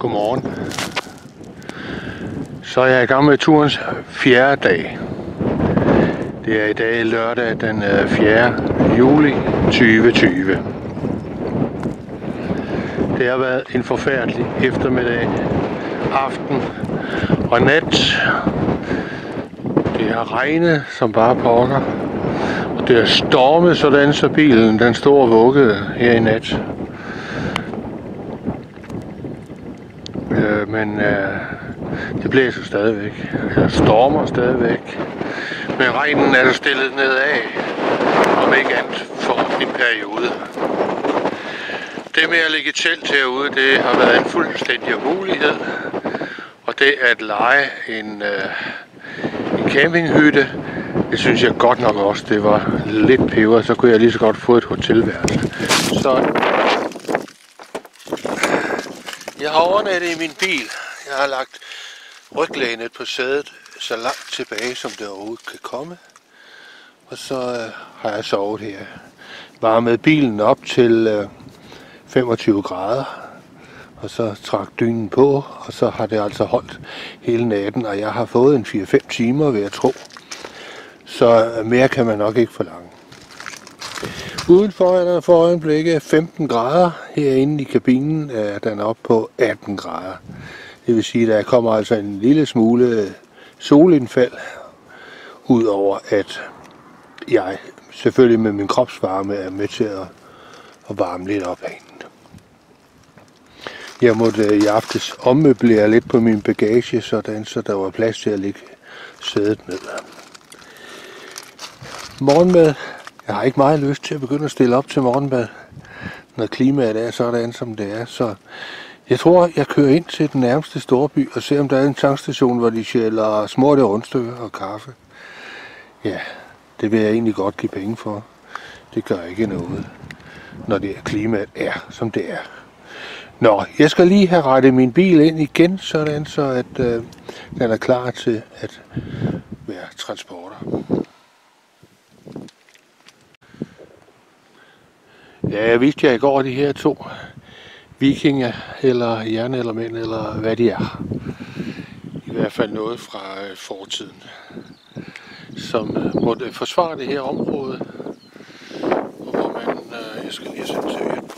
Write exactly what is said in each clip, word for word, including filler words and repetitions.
Godmorgen. Så er jeg i gang med turens fjerde dag. Det er i dag lørdag den fjerde juli tyve tyve. Det har været en forfærdelig eftermiddag, aften og nat. Det har regnet som bare pokker. Og det har stormet sådan, så bilen den står og vuggede her i nat. Øh, men øh, det blæser stadigvæk. Eller stormer stadigvæk. Men regnen er der stillet nedad, om ikke andet for en periode. Det med at ligge i telt herude, det har været en fuldstændig umulighed. Og det at leje en, øh, en campinghytte, det synes jeg godt nok også, det var lidt peber, så kunne jeg lige så godt få et hotelværelse. Så jeg har overnattet i min bil. Jeg har lagt ryglænet på sædet så langt tilbage, som det overhovedet kan komme. Og så øh, har jeg sovet her. Varmet bilen op til øh, femogtyve grader. Og så trak dynen på, og så har det altså holdt hele natten. Og jeg har fået en fire fem timer, vil jeg tro. Så mere kan man nok ikke forlange. Udenfor er der for øjeblikket femten grader. Herinde i kabinen er den oppe på atten grader. Det vil sige, at der kommer altså en lille smule solindfald. Udover at jeg selvfølgelig med min kropsvarme er med til at, at varme lidt op af hende. Jeg måtte i aftes ommøblere lidt på min bagage, sådan, så der var plads til at lægge sædet ned. Morgenmad. Jeg har ikke meget lyst til at begynde at stille op til morgenmad, når klimaet er sådan, som det er. Så jeg tror, jeg kører ind til den nærmeste storby og ser, om der er en tankstation, hvor de sælger smurte rundstykker og kaffe. Ja, det vil jeg egentlig godt give penge for. Det gør ikke noget, når det klimaet er, som det er. Nå, jeg skal lige have rettet min bil ind igen, sådan så at øh, den er klar til at være transporter. Ja, jeg vidste jeg i går, de her to vikinger, eller jernelemænd, eller hvad de er. I hvert fald noget fra fortiden, som måtte forsvare det her område, og hvor man, jeg skal lige sætte seriøst på.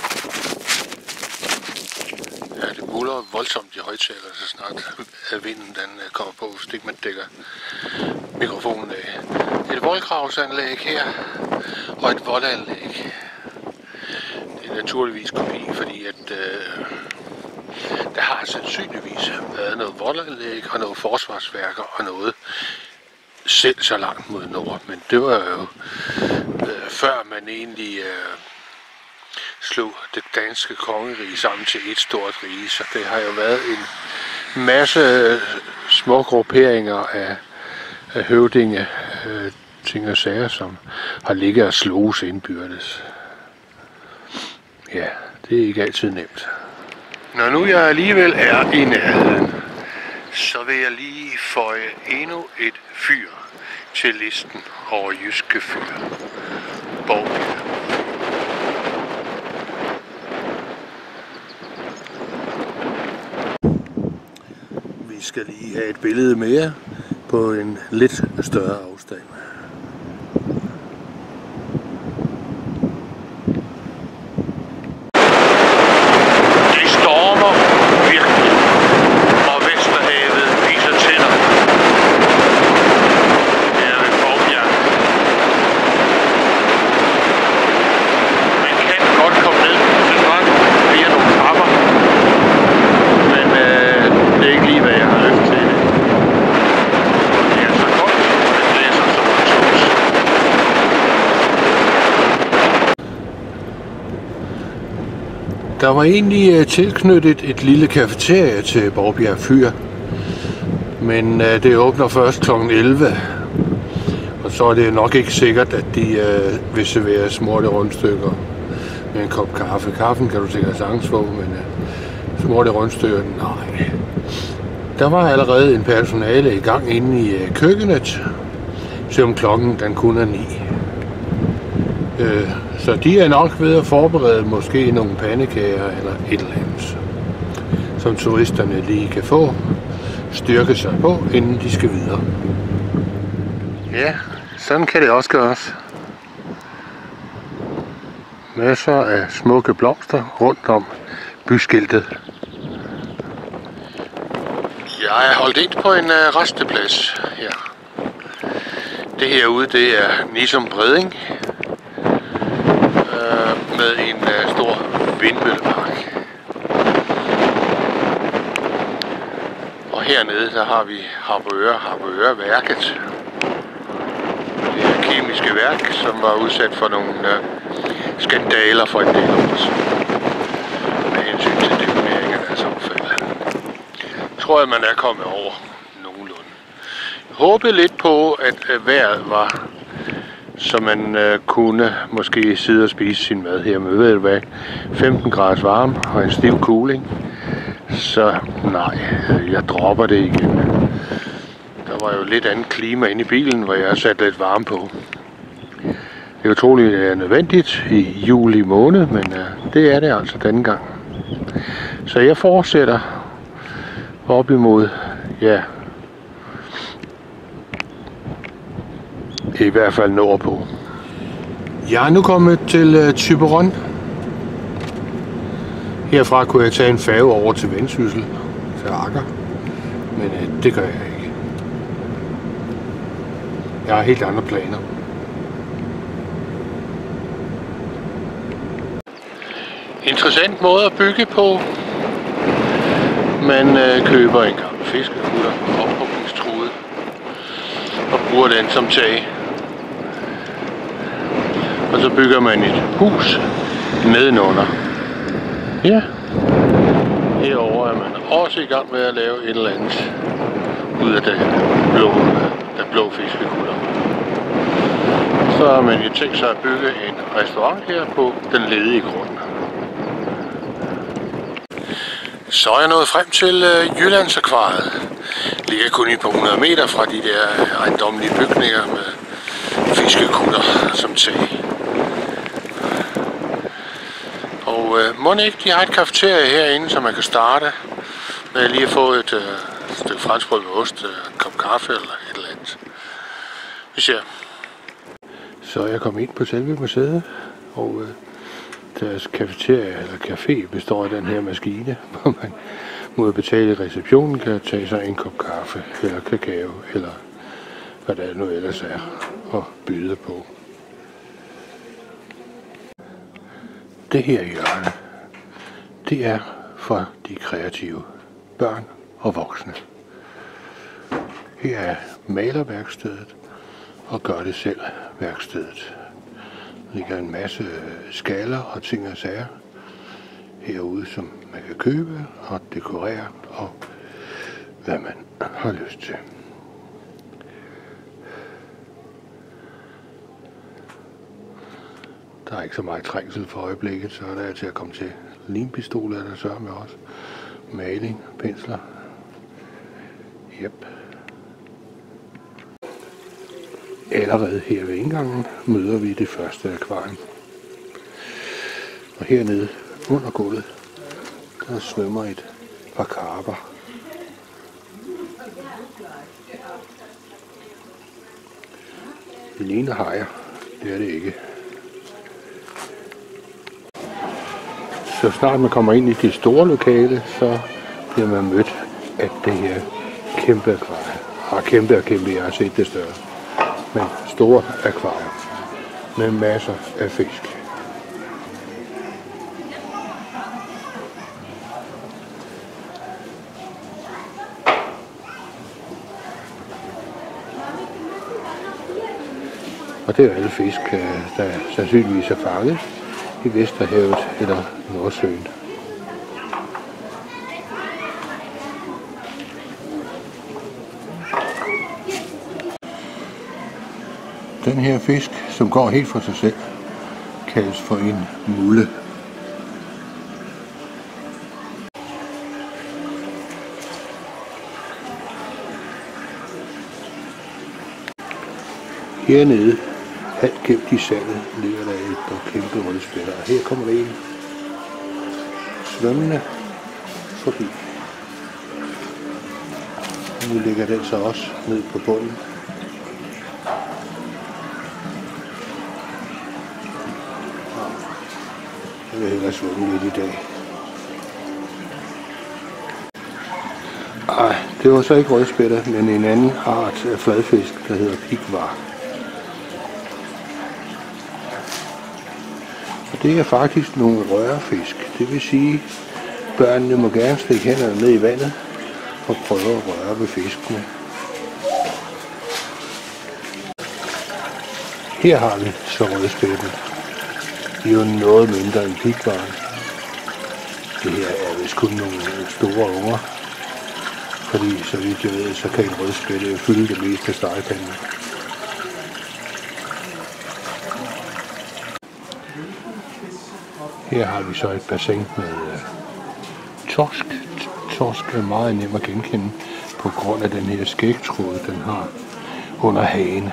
Ja, det buller voldsomt i højttaler, så snart vinden den kommer på, hvis ikke man dækker mikrofonen af. Et voldgravsanlæg her, og et voldanlæg. Det er naturligvis kopi, fordi at øh, der har sandsynligvis været noget voldanlæg og noget forsvarsværker og noget selv så langt mod nord. Men det var jo øh, før man egentlig øh, slog det danske kongerige sammen til et stort rige. Så det har jo været en masse små grupperinger af, af høvdinge, øh, ting og sager, som har ligget og sloges indbyrdes. Ja, det er ikke altid nemt. Når nu jeg alligevel er i nærheden, så vil jeg lige føje endnu et fyr til listen over jyske fyr. Bovbjerg. Vi skal lige have et billede mere på en lidt større afstand. Der var egentlig tilknyttet et lille cafeteria til Bovbjerg Fyr, men det åbner først klokken elleve, og så er det nok ikke sikkert, at de øh, vil servere smurte rundstykker med en kop kaffe. Kaffen kan du sikkert sagtens få, men øh, smurte rundstykker, nej. Der var allerede en personale i gang inde i øh, køkkenet, selvom klokken den kun er ni. Øh, så de er nok ved at forberede måske nogle pandekager eller et eller andet. som turisterne lige kan få styrke sig på, inden de skal videre. Ja, sådan kan det også gøres. Masser af smukke blomster rundt om byskiltet. Jeg er holdt ind på en uh, resteplads her. Det herude, det er Nissum Breding uh, med en uh, stor vindmøllepark. Og hernede, der har vi Harboøre, Harboøreværket. Det er kemiske værk, som var udsat for nogle uh, skandaler for en del år siden med hensyn til deponering af deres affald. Tror jeg, man er kommet over nogenlunde. Jeg håbede lidt på, at vejret var, så man uh, kunne måske sidde og spise sin mad her med, ved du hvad, femten grader varme og en stiv cooling. Så nej, jeg dropper det igen. Der var jo lidt andet klima inde i bilen, hvor jeg har sat lidt varme på. Det er utroligt, det er nødvendigt i juli måned, men uh, det er det altså denne gang. Så jeg fortsætter op imod, ja, i hvert fald nordpå. Jeg er nu kommet til uh, Thyborøn. Herfra kunne jeg tage en færge over til Vendsyssel, til Akker, men uh, det gør jeg ikke. Jeg har helt andre planer. Interessant måde at bygge på. Man øh, køber en gammel fiskekutter, ophugningstrude, og bruger den som tag. Og så bygger man et hus nedenunder. Ja, herover er man også i gang med at lave et eller andet ud af den blå, den blå fiskekutter. Så har man jo tænkt sig at bygge en restaurant her på den ledige grund. Så er jeg nået frem til uh, Jyllandsakvariet. Ligger kun et par hundrede meter fra de der ejendommelige bygninger med fiskekutter som tag. Og uh, må ikke, de har et kafeterie herinde, så man kan starte med lige at få et uh, stykke franskbrød med ost, uh, en kop kaffe eller et eller andet. Vi ser. Så er jeg kommet ind på selve museet, og uh, deres cafeteria eller café består af den her maskine, hvor man mod at betale i receptionen kan tage sig en kop kaffe eller kakao eller hvad der nu ellers er at byde på. Det her hjørne, det er for de kreative børn og voksne. Her er malerværkstedet og gør det selv værkstedet. Der ligger en masse skaller og ting og sager herude, som man kan købe og dekorere, og hvad man har lyst til. Der er ikke så meget trængsel for øjeblikket, så er der til at komme til. Limpistoler er der sørger med også. Maling, pensler. Yep. Allerede her ved indgangen møder vi det første akvarium. Og hernede under gulvet, der svømmer et par karper. Det ligner hajer, det er det ikke. Så snart man kommer ind i det store lokale, så bliver man mødt af det her kæmpe akvarium. Og kæmpe og kæmpe, jeg har set det større. Men store akvarium med masser af fisk. Og det er alle fisk, der sandsynligvis er fanget i Vesterhavet eller Nordsøen. Den her fisk, som går helt for sig selv, kaldes for en mulle. Hernede, halvt gemt i sandet, ligger der et par kæmpe rødspætter. Og her kommer der en svømmende forbi. Nu ligger den så også ned på bunden. Jeg vil hellere svømme lidt i dag. Ej, det var så ikke rødspætter, men en anden art af fladfisk, der hedder pikvar. Og det er faktisk nogle rørfisk. Det vil sige, at børnene må gerne stikke hænderne ned i vandet og prøve at røre ved fiskene. Her har vi så rødspætten. De er jo noget mindre end pikvaren. Det her er vist kun nogle store unger. Fordi, så vidt jeg ved, så kan en rødspætte fylde det meste af stegepanden. Her har vi så et bassin med uh, torsk. Torsk er meget nem at genkende på grund af den her skægtråd, den har under hagen.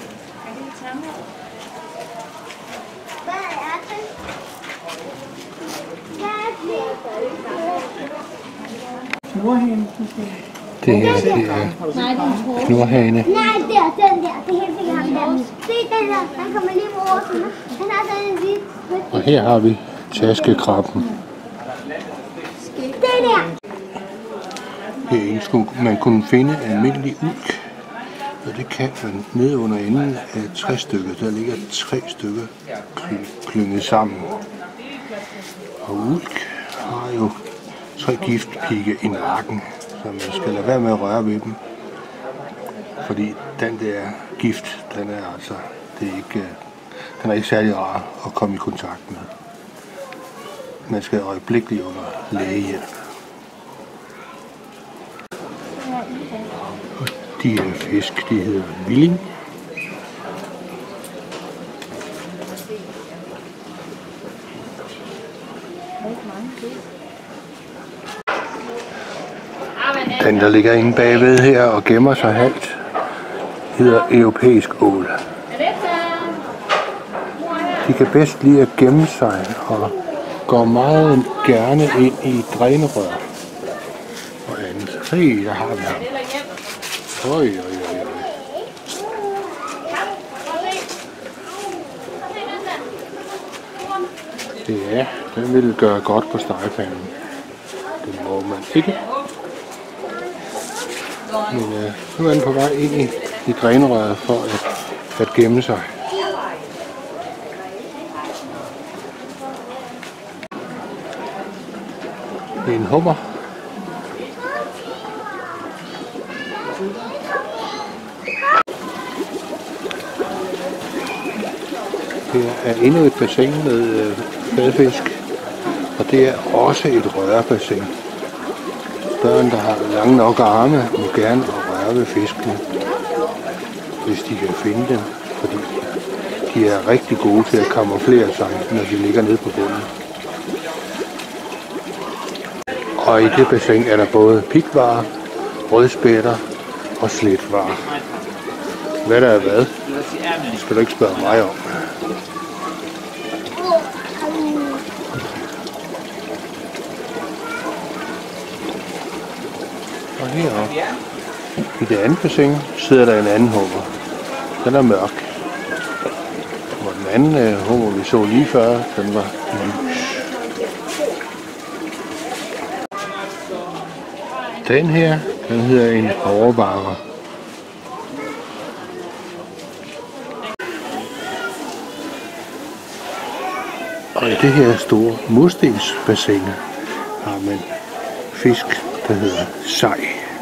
Det her, det er knurhane. Nej, det er den der. Det er helt sikkert ham der. Se den der. Den kommer lige over sådan. Den har sådan en hvid. Og her har vi taskekrabben. Det der. Herinde skulle man kunne finde almindelig ulk. Og det kan man nede under enden af tre stykker. Der ligger tre stykker klynget sammen. Og ulk har jo tre giftpigge i nakken, så man skal lade være med at røre ved dem. Fordi den der gift, den er altså, det er ikke, den er ikke særlig rar at komme i kontakt med. Man skal øjeblikkeligt under lægehjælp. Og de her fisk, de hedder villing. Den, der ligger inde bagved her og gemmer sig halvt, hedder europæisk ål. De kan bedst lide at gemme sig og går meget gerne ind i drænerør og andet. Se, der har vi ham. Oj, oj, oj, oj. Ja, den vil gøre godt på stegepanden. Det må man ikke. Men øh, nu er den på vej ind i, i drænerøret for at, at gemme sig. Det er en hummer. Her er endnu et bassin med øh, fladfisk, og det er også et rørebassin. Børn, der har lange nok arme, må gerne røre ved fiskene, hvis de kan finde dem, fordi de er rigtig gode til at kamuflere sig, når de ligger nede på bunden. Og i det bassin er der både pikvarer, rødspætter og sletvarer. Hvad der er hvad, det skal du ikke spørge mig om. Og heroppe i det andet bassin sidder der en anden hummer. Den er mørk. Og den anden øh, hummer, vi så lige før, den var lys. Den her, den hedder en overbakker. Og i det her store murstensbassin har man fisk, der hedder sej.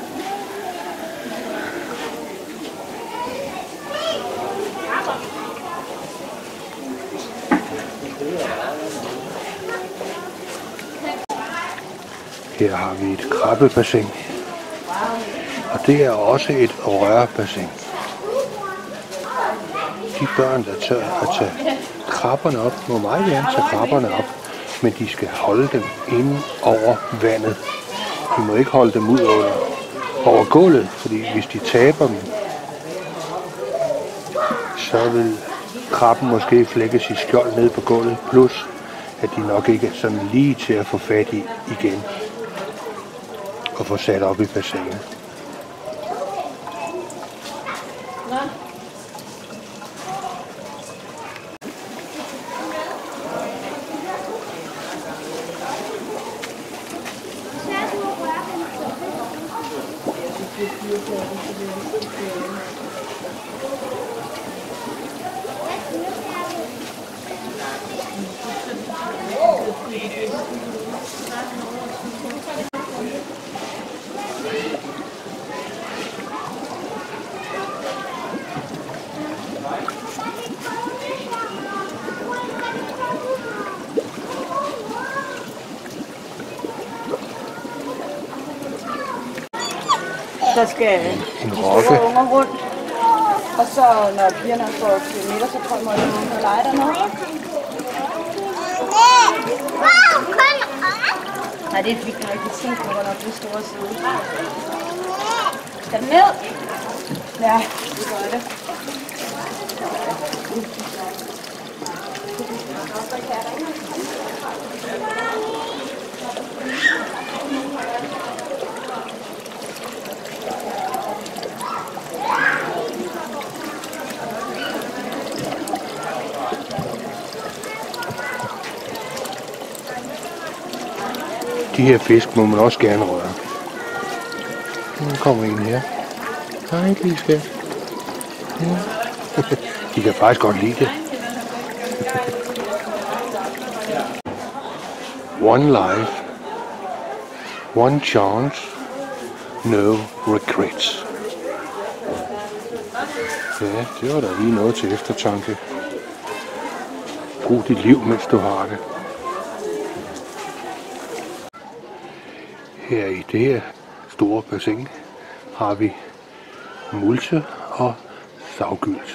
Her har vi et krabbebassin, og det er også et rørbassin. De børn, der tør at tage krabberne op, må meget gerne tage krabberne op, men de skal holde dem inde over vandet. De må ikke holde dem ud over, over gulvet, fordi hvis de taber dem, så vil krabben måske flække sit skjold ned på gulvet, plus at de nok ikke er sådan lige til at få fat i igen og få sat op i bassinet. Der skal de store unger rundt, og så når pigerne får kilometer, så kommer de ud og leger dernede. Nej, det er ikke rigtig tænkt på, hvornår det store side. Skal den ned? Ja, det gør det. De her fisk må man også gerne røre. Nu kommer en her. Hej, lille skat. Ja. De kan faktisk godt lide det. One life, one chance, no regrets. Ja, det var da lige noget til eftertanke. Brug dit liv, mens du har det. Her i det her store bassin har vi mulse og savgylt.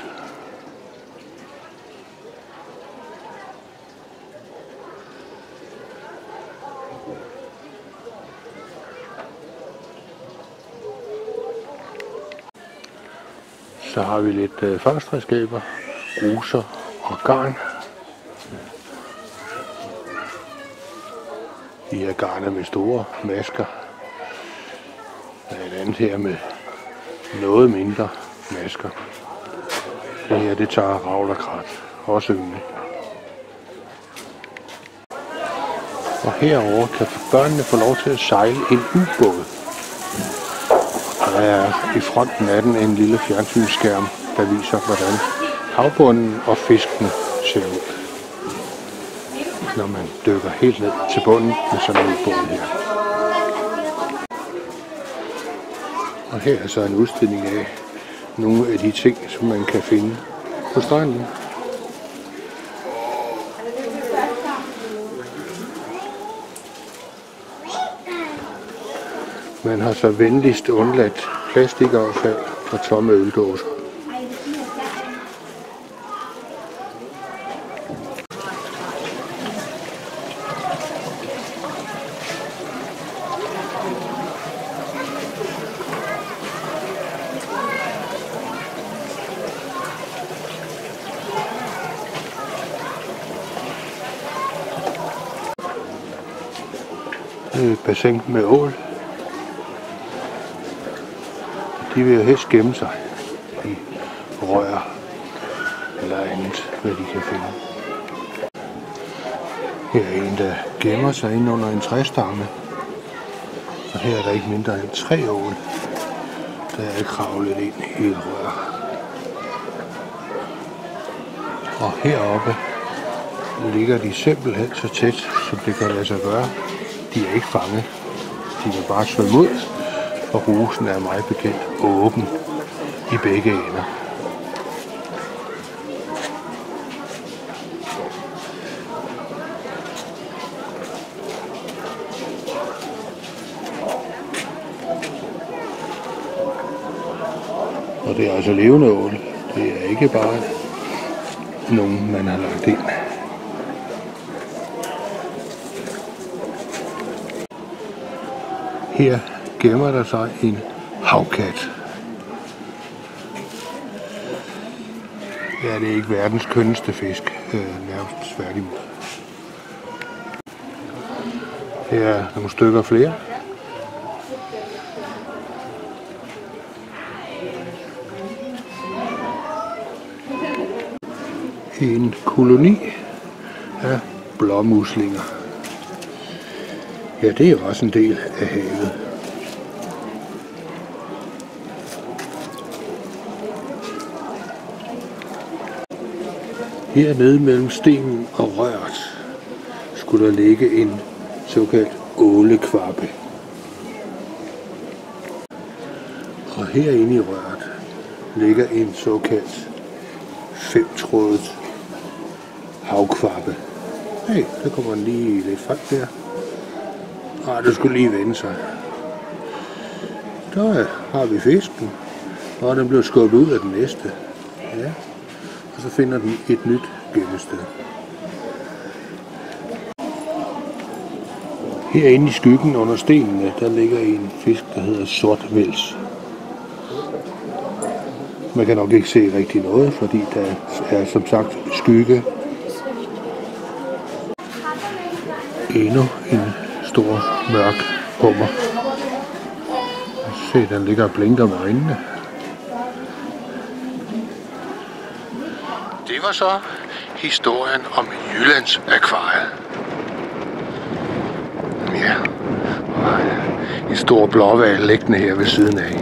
Så har vi lidt øh, fangstredskaber, ruser og garn. De her garner med store masker. Der er et andet her med noget mindre masker. Det her, det tager ravl og krat, også yngel. Og herover kan børnene få lov til at sejle en ubåd. Der er i fronten af den en lille fjernsynsskærm, der viser, hvordan havbunden og fiskene ser ud, når man dykker helt ned til bunden med sådan en ubåd her. Og her er så en udstilling af nogle af de ting, som man kan finde på stranden. Man har så venligst undladt plastikaffald og tomme øldåser. Et bassin med ål. De vil jo helst gemme sig i rør eller andet, hvad de kan finde. Her er en, der gemmer sig ind under en træstamme. Og her er der ikke mindre end tre ål, der er kravlet ind i et rør. Og heroppe ligger de simpelthen så tæt, som det kan lade sig gøre. De er ikke fanget. De kan bare svømme ud, og rusen er meget bekendt åben i begge ender. Og det er altså levende ål. Det er ikke bare nogen, man har lagt ind. Her gemmer der sig en havkat. Ja, det er ikke verdens kønneste fisk, øh, nærmest tværtimod. Her er nogle stykker flere. en koloni af blåmuslinger. Ja, det er også en del af havet. Hernede mellem stenen og røret skulle der ligge en såkaldt ålekvabbe. Og herinde i røret ligger en såkaldt femtrådet havkvabbe. Hey, der kommer den lige lidt frem der. Ah, du skulle lige vende sig. Der har vi fisken, og den blev skubbet ud af den næste. Ja. Og så finder den et nyt gemmested. Herinde i skyggen under stenene, der ligger en fisk, der hedder sortvæls. Man kan nok ikke se rigtig noget, fordi der er som sagt skygge. Endnu en stor mørk hummer. Se, den ligger og blinker med øjnene. Det var så historien om Jyllands Akvarie. Ja, og en stor blåhval liggende her ved siden af.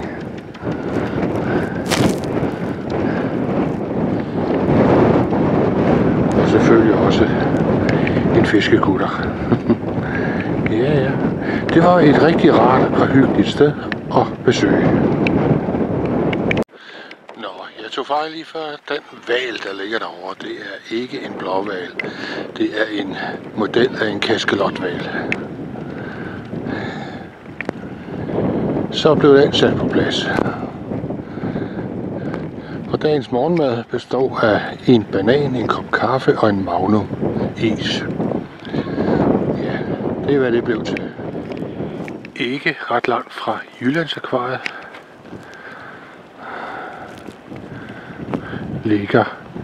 Og selvfølgelig også en fiskekutter. Ja, ja. Det var et rigtig rart og hyggeligt sted at besøge. Nå, jeg tog fejl lige før. Den hval, der ligger derovre, det er ikke en blåhval. Det er en model af en kaskelothval. Så blev den sat på plads. Og dagens morgenmad består af en banan, en kop kaffe og en Magnum is. Ja, det er hvad det blev til. Ikke ret langt fra Jyllands Akvarie ligger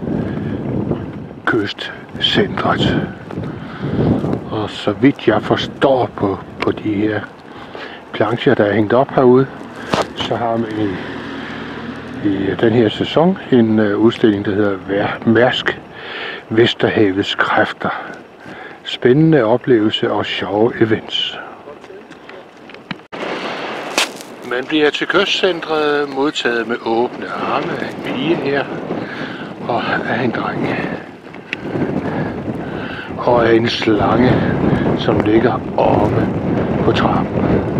kystcentret. Og så vidt jeg forstår på, på de her plancher, der er hængt op herude, så har man i, i den her sæson en uh, udstilling, der hedder Mærsk Vesterhavets Kræfter. Spændende oplevelse og sjove events. Man bliver til kystcentret modtaget med åbne arme af en pige her, og af en dreng. Og af en slange, som ligger oppe på trappen.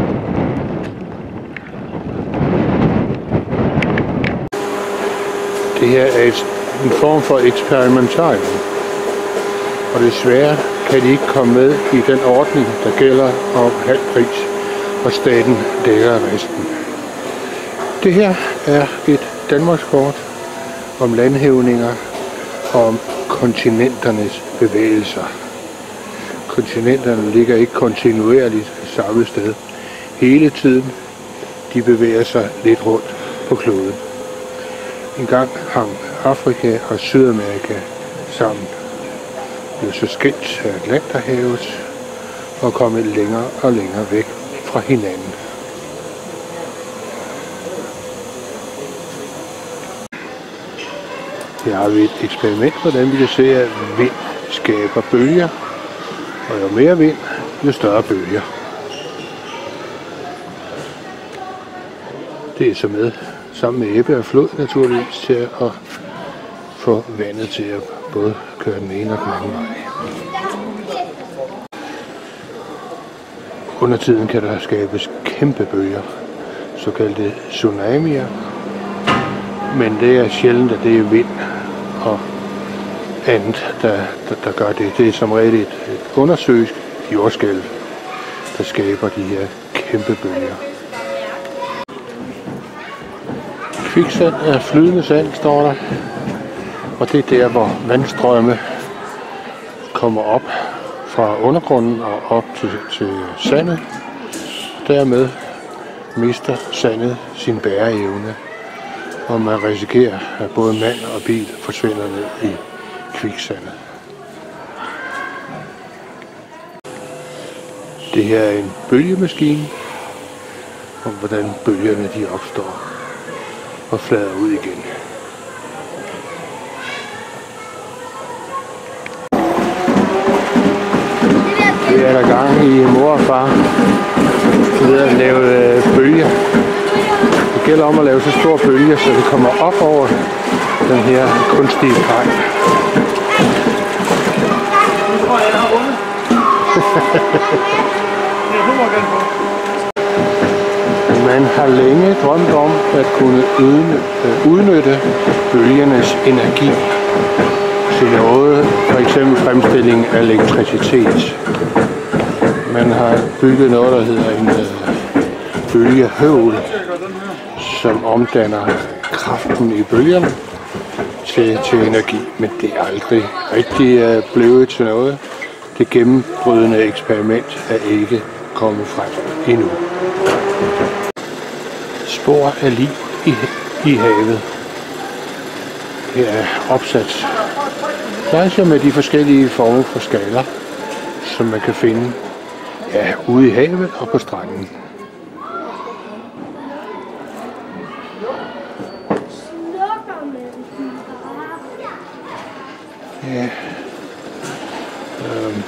Det her er et, en form for eksperimentarium, og desværre kan de ikke komme med i den ordning, der gælder om halv pris, og staten dækker resten. Det her er et Danmarkskort om landhævninger og om kontinenternes bevægelser. Kontinenterne ligger ikke kontinuerligt samme sted hele tiden. De bevæger sig lidt rundt på kloden. En gang hang Afrika og Sydamerika sammen. Blev så skilt af Atlanterhavet og kommet længere og længere væk fra hinanden. Her har vi et eksperiment, hvordan vi kan se, at vind skaber bølger, og jo mere vind, jo større bølger. Det er så med sammen med ebbe og flod naturligvis til at få vandet til at både køre den ene og den anden vej. Under tiden kan der skabes kæmpe bølger, såkaldte tsunamier, men det er sjældent, at det er vind og andet, der, der, der gør det. Det er som regel et, et undersøisk jordskælv, der skaber de her kæmpe bølger. Kviksand er flydende sand, står der, og det er der, hvor vandstrømme kommer op fra undergrunden og op til, til sandet. Dermed mister sandet sin bæreevne, og man risikerer, at både mand og bil forsvinder ned i kviksandet. Det her er en bølgemaskine, om hvordan bølgerne de opstår og flader ud igen. er der gang i mor og far ved at lave øh, bølger. Det gælder om at lave så stor bølge, så det kommer op over den her kunstige kaj. Nu tror jeg, jeg har vundet. Man har længe drømt om at kunne udnytte bølgernes energi til noget, for eksempel fremstilling af elektricitet. Man har bygget noget, der hedder en bølgehøvl, som omdanner kraften i bølgerne til, til energi, men det er aldrig rigtig blevet til noget. Det gennembrydende eksperiment er ikke kommet frem endnu. Spor af liv i, i havet. Her er opsat glasjer med de forskellige former for skaller, som man kan finde ja, ude i havet og på stranden. Ja. Øhm.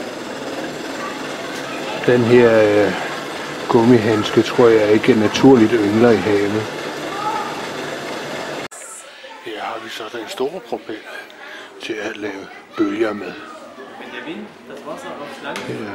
Den her øh, gummihandske tror jeg ikke naturligt yngler i havet. Her har vi så den store propel til at lave bølger med. Ja.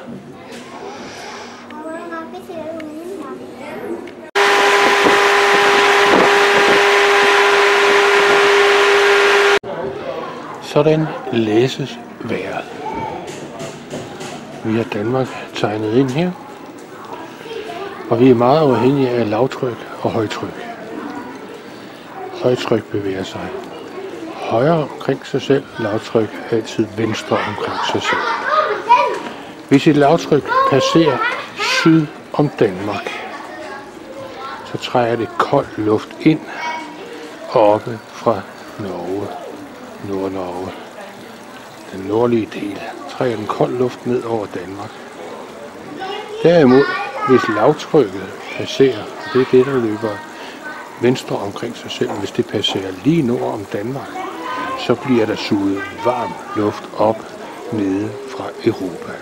Sådan læses vejret. Vi har Danmark tegnet ind her, og vi er meget afhængige af lavtryk og højtryk. Højtryk bevæger sig højre omkring sig selv, lavtryk altid venstre omkring sig selv. Hvis et lavtryk passerer syd om Danmark, så trækker det kold luft ind oppe fra Norge, Nord-Norge. Den nordlige del trækker den kold luft ned over Danmark. Derimod, hvis lavtrykket passerer, det er det, der løber venstre omkring sig selv, hvis det passerer lige nord om Danmark, så bliver der suget varm luft op nede fra Europa.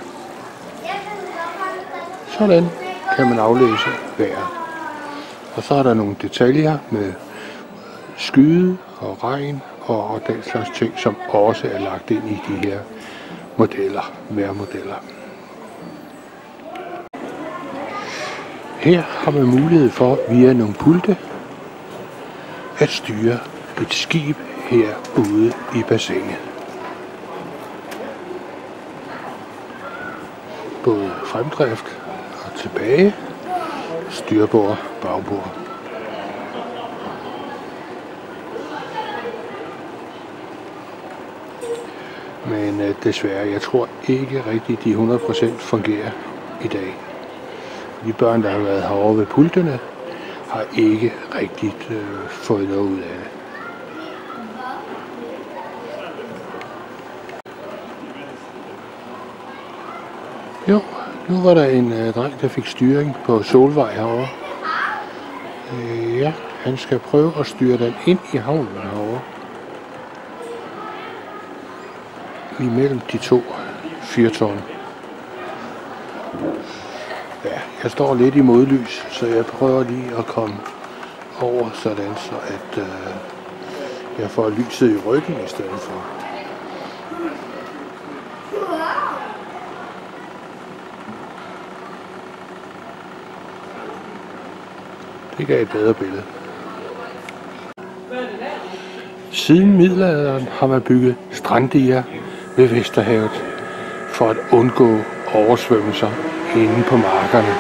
Sådan kan man aflæse vejret. Og så er der nogle detaljer med skyde og regn og, og den slags ting, som også er lagt ind i de her modeller, vejrmodeller. Her har man mulighed for via nogle pulte at styre et skib herude i bassinet. Både fremdrift og tilbage, styrbord, bagbord. Men øh, desværre, jeg tror ikke rigtigt, de hundrede procent fungerer i dag. De børn, der har været herovre ved pultene, har ikke rigtigt øh, fået noget ud af det. Jo, nu var der en øh, dreng, der fik styring på Solvej herovre. Øh, ja, han skal prøve at styre den ind i havnen herovre. Imellem de to fyrtårne. Ja, jeg står lidt i modlys, så jeg prøver lige at komme over sådan, så at øh, jeg får lyset i ryggen i stedet for. Det gav et bedre billede. Siden middelalderen har man bygget stranddiger ved Vesterhavet for at undgå oversvømmelser inde på markerne.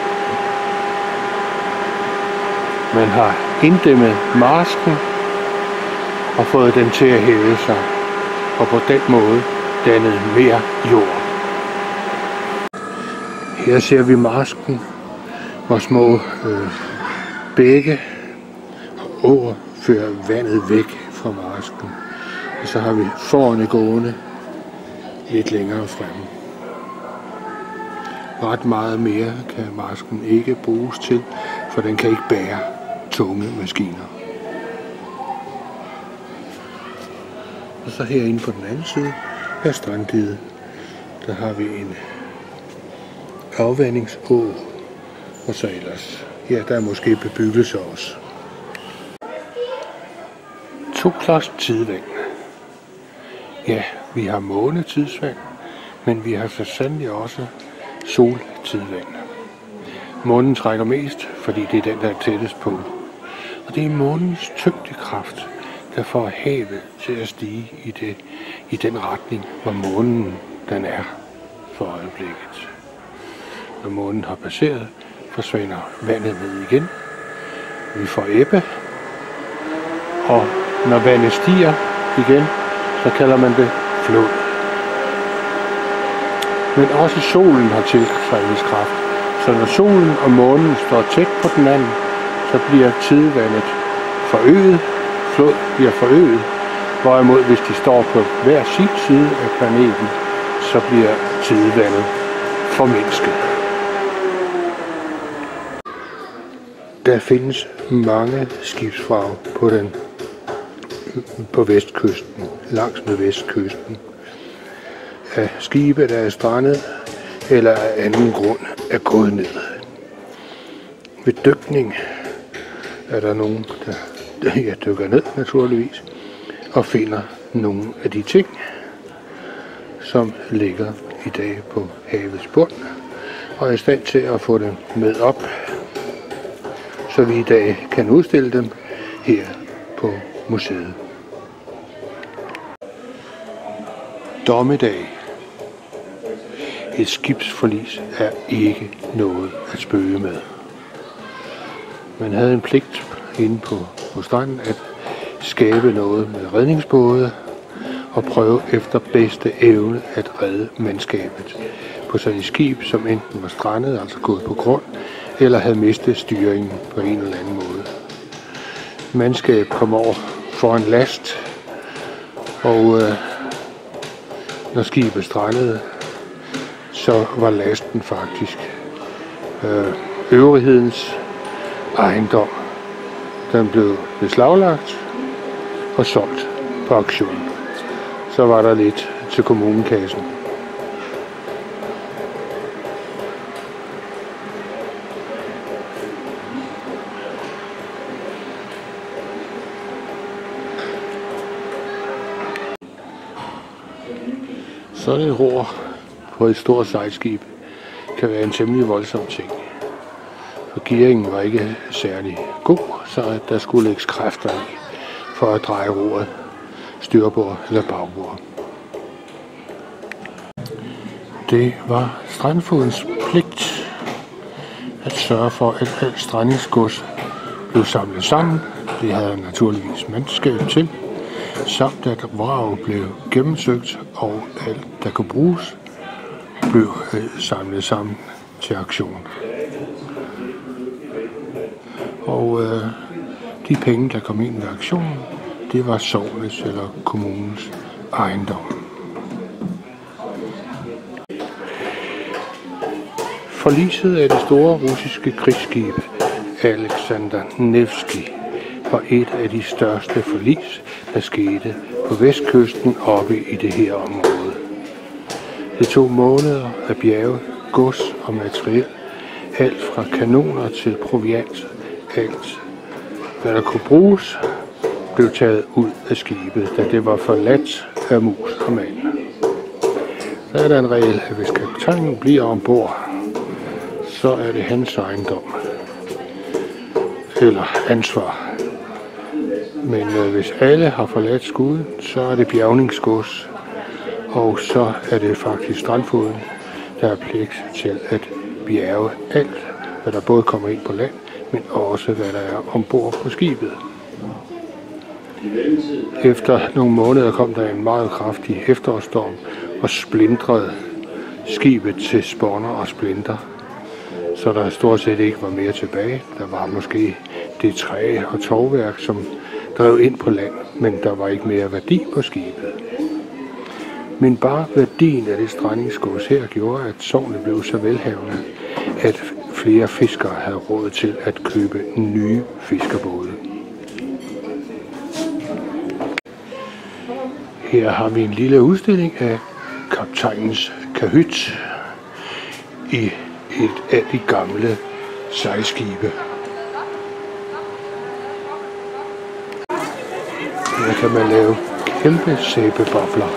Man har inddæmmet marsken og fået den til at hæve sig, og på den måde dannet mere jord. Her ser vi marsken, hvor små øh, bække og åer fører vandet væk fra marsken. Og så har vi fårene gående lidt længere fremme. Ret meget mere kan marsken ikke bruges til, for den kan ikke bære tunge maskiner. Og så herinde på den anden side af stranddiget, der har vi en afvandingså. Og så ellers, ja, der er måske bebyggelse også. To slags tidvand. Ja, vi har månetidsvand, men vi har så sandelig også soltidvand. Månen trækker mest, fordi det er den, der er tættest på. Og det er månens tyngdekraft, der får havet til at stige i, det, i den retning, hvor månen den er for øjeblikket. Når månen har passeret, forsvinder vandet ned igen. Vi får ebbe, og når vandet stiger igen, så kalder man det flod. Men også solen har tiltrækningskraft, så når solen og månen står tæt på den anden, så bliver tidevandet forøget, flod bliver forøget, hvorimod hvis de står på hver sin side af planeten, så bliver tidevandet formindsket. Der findes mange skibsvrag på den på vestkysten, langs med vestkysten, af skibe, der er strandet, eller af anden grund er gået ned. Ved dykning er der nogen, der, der ja, dykker ned naturligvis, og finder nogle af de ting, som ligger i dag på havets bund, og er i stand til at få dem med op, så vi i dag kan udstille dem her på museet. Dommedag. Et skibsforlis er ikke noget at spøge med. Man havde en pligt inde på, på stranden at skabe noget med redningsbåde og prøve efter bedste evne at redde mandskabet på sådan et skib, som enten var strandet, altså gået på grund, eller havde mistet styringen på en eller anden måde. Mandskab kom over for en last, og øh, når skibet strandede, så var lasten faktisk øh, øvrighedens ejendom. Den blev beslaglagt og solgt på auktion. Så var der lidt til kommunekassen. Sådan et ror på et stort sejlskib kan være en temmelig voldsom ting. For gearingen var ikke særlig god, så der skulle lægges kræfter i for at dreje roret styrbord eller bagbord. Det var strandfodens pligt at sørge for, at alt strandingsgods blev samlet sammen. Det havde naturligvis mandskab til, samt at vraget blev gennemsøgt, og alt, der kunne bruges, blev samlet sammen til auktion. Og øh, de penge, der kom ind ved auktionen, det var sognets eller kommunens ejendom. Forliset af det store russiske krigsskib Alexander Nevsky var et af de største forlis, der skete på vestkysten oppe i det her område. Det tog måneder at bjerge gods og materiel, alt fra kanoner til proviant, alt hvad der kunne bruges, blev taget ud af skibet, da det var forladt af mus og mand. Der er der en regel, at hvis kaptajnen bliver ombord, så er det hans ejendom eller ansvar. Men øh, hvis alle har forladt skuden, så er det bjergningsgods, og så er det faktisk strandfoden, der er pligt til at bjerge alt, hvad der både kommer ind på land, men også hvad der er ombord på skibet. Efter nogle måneder kom der en meget kraftig efterårsstorm og splindrede skibet til spåner og splinter, så der stort set ikke var mere tilbage. Der var måske det træ og tovværk, som drev ind på land, men der var ikke mere værdi på skibet. Men bare værdien af det strandingsgods her gjorde, at sognet blev så velhavende, at flere fiskere havde råd til at købe nye fiskerbåde. Her har vi en lille udstilling af kaptajnens kahyt i et af de gamle sejlskibe. Her kan man lave kæmpe sæbebobler.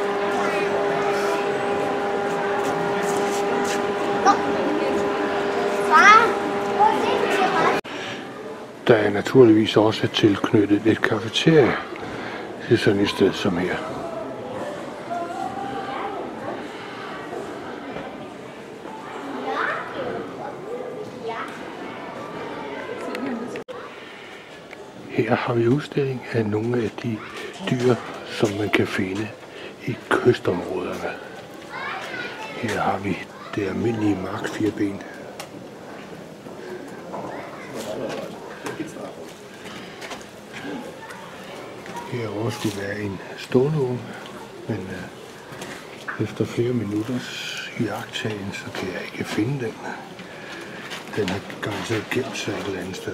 Der er naturligvis også tilknyttet et kafeterie til sådan et sted som her. Her har vi udstilling af nogle af de dyr, som man kan finde i kystområderne. Her har vi det almindelige markfirben. Herovre skulle være en stålåge, men øh, efter flere minutters iagttagen, så kan jeg ikke finde den. Den har garanteret gemt sig et eller andet sted.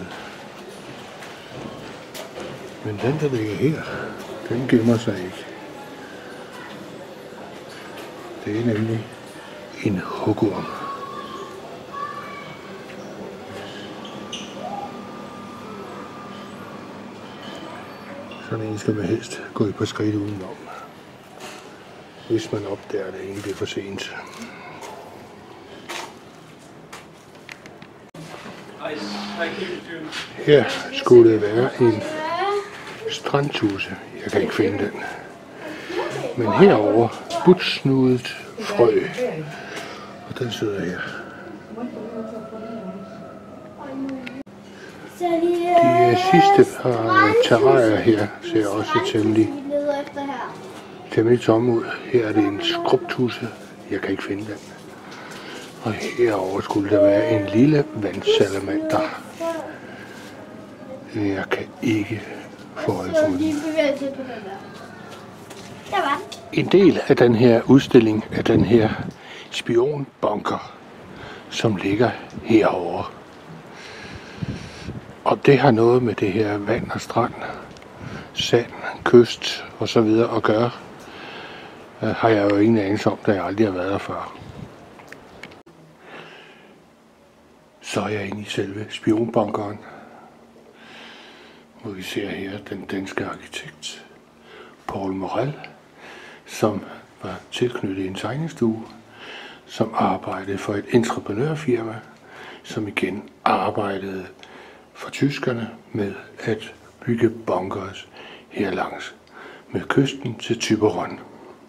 Men den, der ligger her, den gemmer sig ikke. Det er nemlig en hugorm. Sådan en skal man helst gå i på skridt udenom, hvis man opdager det, inden det er for sent. Her skulle det være en strandtuse. Jeg kan ikke finde den. Men herover butsnudet frø. Og den sidder her. De sidste par terrarier her ser også temmelig, temmelig tomme ud. Her er det en skrubtuse. Jeg kan ikke finde den. Og herover skulle der være en lille vandsalamander. Jeg kan ikke få øje på den. En del af den her udstilling er den her spionbunker, som ligger herovre. Og det har noget med det her vand og strand, sand, kyst og så videre at gøre. Uh, har jeg jo ingen anelse om, da jeg aldrig har været der før. Så er jeg inde i selve spionbunkeren. Og vi ser her den danske arkitekt Paul Morel, som var tilknyttet en tegningsstue, som arbejdede for et entreprenørfirma, som igen arbejdede for tyskerne med at bygge bunkers her langs med kysten til Thyborøn.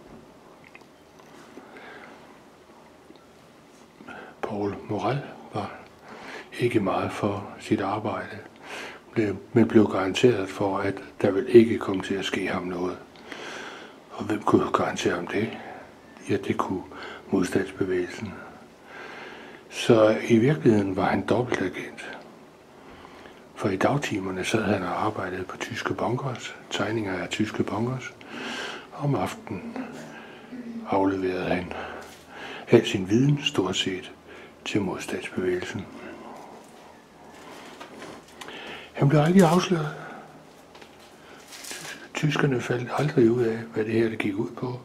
Paul Morel var ikke meget for sit arbejde, men blev garanteret for, at der ville ikke komme til at ske ham noget. Og hvem kunne garantere ham det? Ja, det kunne modstandsbevægelsen. Så i virkeligheden var han dobbeltagent. For i dagtimerne sad han og arbejdede på tyske bunkers, tegninger af tyske bunkers. Om aftenen afleverede han al sin viden stort set til modstandsbevægelsen. Han blev aldrig afsløret. Tyskerne faldt aldrig ud af, hvad det her det gik ud på.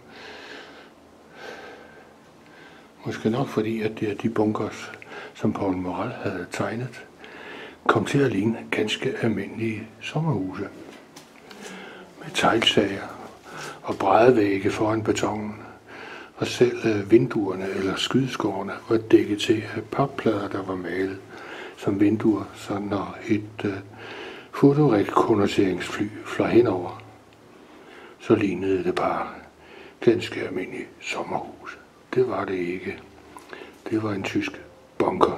Måske nok fordi, at det er de bunkers, som Paul Morel havde tegnet, kom til at ligne ganske almindelige sommerhuse. Med teglsager og brædvægge foran betonen, og selv vinduerne eller skydeskårene var dækket til papplader, der var malet som vinduer, så når et uh, fotorekognosceringsfly fløj henover, så lignede det bare ganske almindelige sommerhuse. Det var det ikke. Det var en tysk bunker.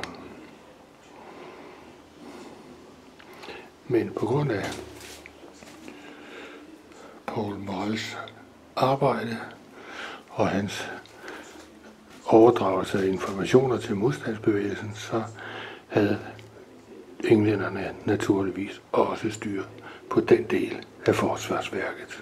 Men på grund af Paul Morels arbejde og hans overdragelse af informationer til modstandsbevægelsen, så havde englænderne naturligvis også styr på den del af forsvarsværket.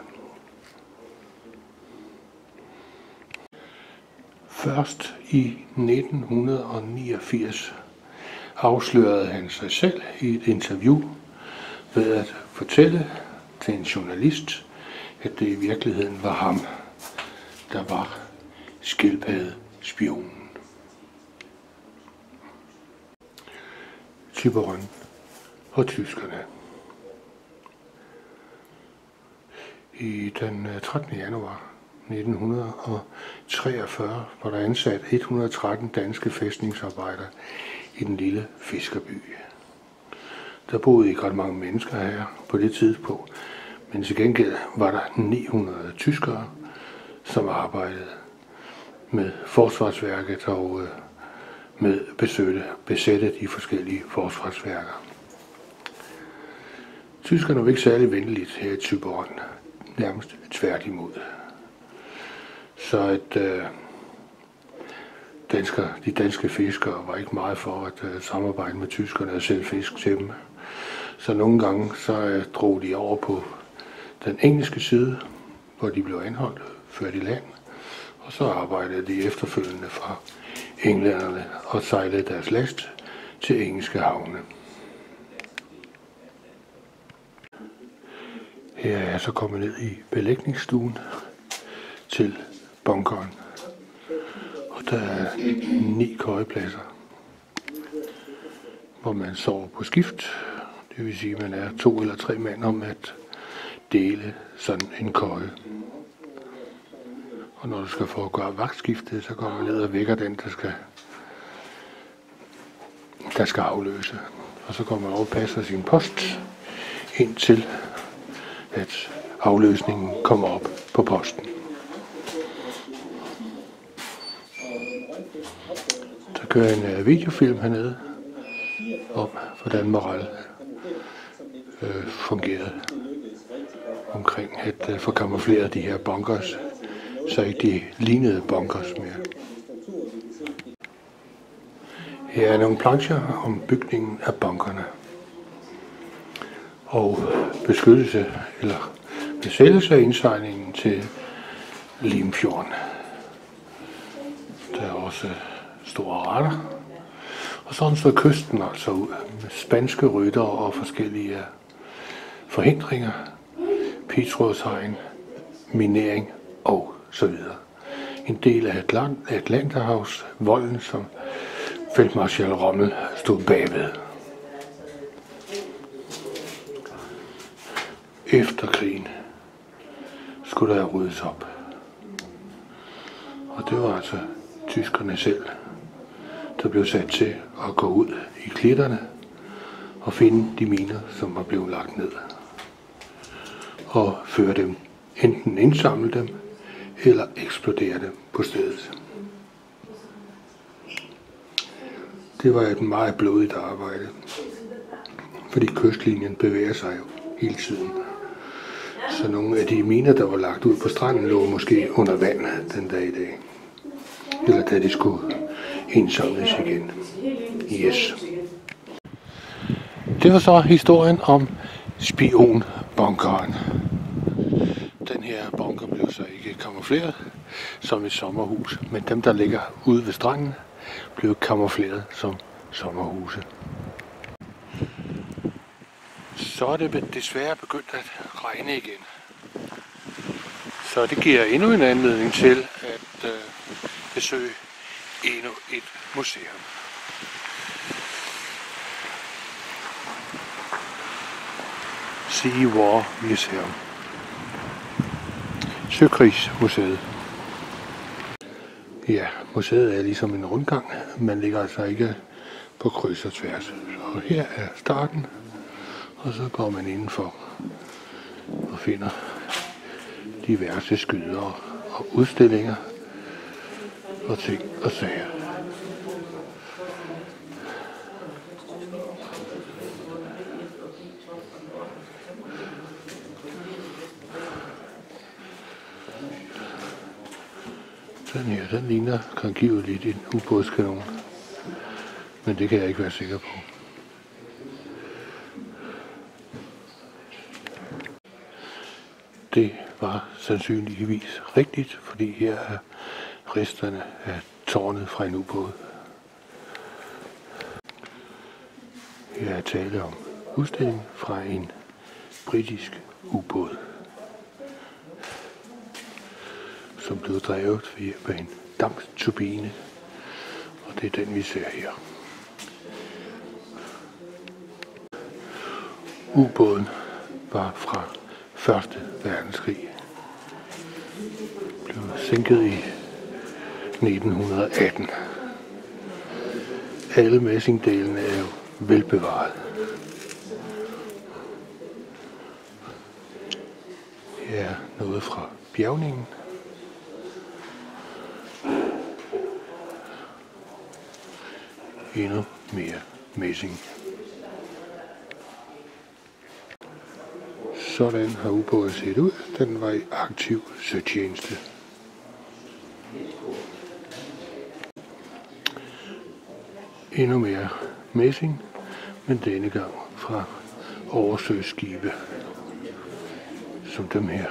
Først i nitten niogfirs afslørede han sig selv i et interview ved at fortælle til en journalist, at det i virkeligheden var ham, der var skildpaddespionen. Thyborøn og tyskerne. I den trettende januar nitten treogfyrre var der ansat et hundrede og tretten danske fæstningsarbejdere i den lille fiskerby. Der boede ikke ret mange mennesker her på det tidspunkt, men til gengæld var der ni hundrede tyskere, som arbejdede med forsvarsværket og med besøtte, besætte de forskellige forsvarsværker. Tyskerne var ikke særlig venligt her i Thyborøn, nærmest tværtimod. Så at øh, dansker, de danske fiskere var ikke meget for at øh, samarbejde med tyskerne og sælge fisk til dem. Så nogle gange så øh, drog de over på den engelske side, hvor de blev anholdt, ført i land, og så arbejdede de efterfølgende fra englænderne og sejlede deres last til engelske havne. Her er jeg så kommet ned i belægningsstuen til bunkeren, og der er ni køjepladser, hvor man sover på skift. Det vil sige, at man er to eller tre mand om at dele sådan en køje. Og når du skal foregå vagtskiftet, så kommer man ned og vækker den, der skal, der skal afløse. Og så kommer man over og passer sin post indtil at afløsningen kommer op på posten. Der kører en uh, videofilm hernede om, hvordan moral øh, fungerede omkring at uh, få kamufleret de her bunkers, så ikke de lignede bunkers mere. Her er nogle plancher om bygningen af bunkerne og beskyttelse eller besættelse af indsejlingen til Limfjorden. Der er også store retter. Og sådan så kysten altså ud med spanske ryttere og forskellige forhindringer, pigtrådshegn, minering og så videre. En del af Atlant Atlanterhavsvolden, som feltmarskal Rommel stod bagved. Efter krigen skulle der ryddes op. Og det var altså tyskerne selv, der blev sat til at gå ud i klitterne og finde de miner, som var blevet lagt ned. Og føre dem, enten indsamle dem, eller eksplodere dem på stedet. Det var et meget blodigt arbejde, fordi kystlinjen bevæger sig jo hele tiden. Så nogle af de miner, der var lagt ud på stranden, lå måske under vand den dag i dag. Eller da de skulle indsamles igen. Yes. Det var så historien om spionbunkeren. Den her bunker blev så ikke kamufleret som et sommerhus, men dem, der ligger ude ved stranden, blev kamufleret som sommerhuse. Så er det desværre begyndt at regne igen. Så det giver endnu en anledning til at øh, besøge endnu et museum. Sea War Museum. Søkrigsmuseet. Ja, museet er ligesom en rundgang. Man ligger altså ikke på kryds og tværs. Og her er starten, og så går man indenfor og finder diverse skyder og udstillinger og ting og sager. Den her, den ligner angiveligt en ubådskanon, men det kan jeg ikke være sikker på. Det var sandsynligvis rigtigt, fordi her er resterne af tårnet fra en ubåd. Her er tale om udstilling fra en britisk ubåd, som blev drevet ved hjælp af en dampturbine, og det er den, vi ser her. ubåden var fra første verdenskrig. Blev sænket i nitten atten. Alle messingdelene er jo velbevaret. Her er noget fra bjærgningen. Endnu mere messing. Sådan har ubåden set ud. Den var i aktiv søtjeneste. Endnu mere messing, men denne gang fra oversøskibe, som dem her.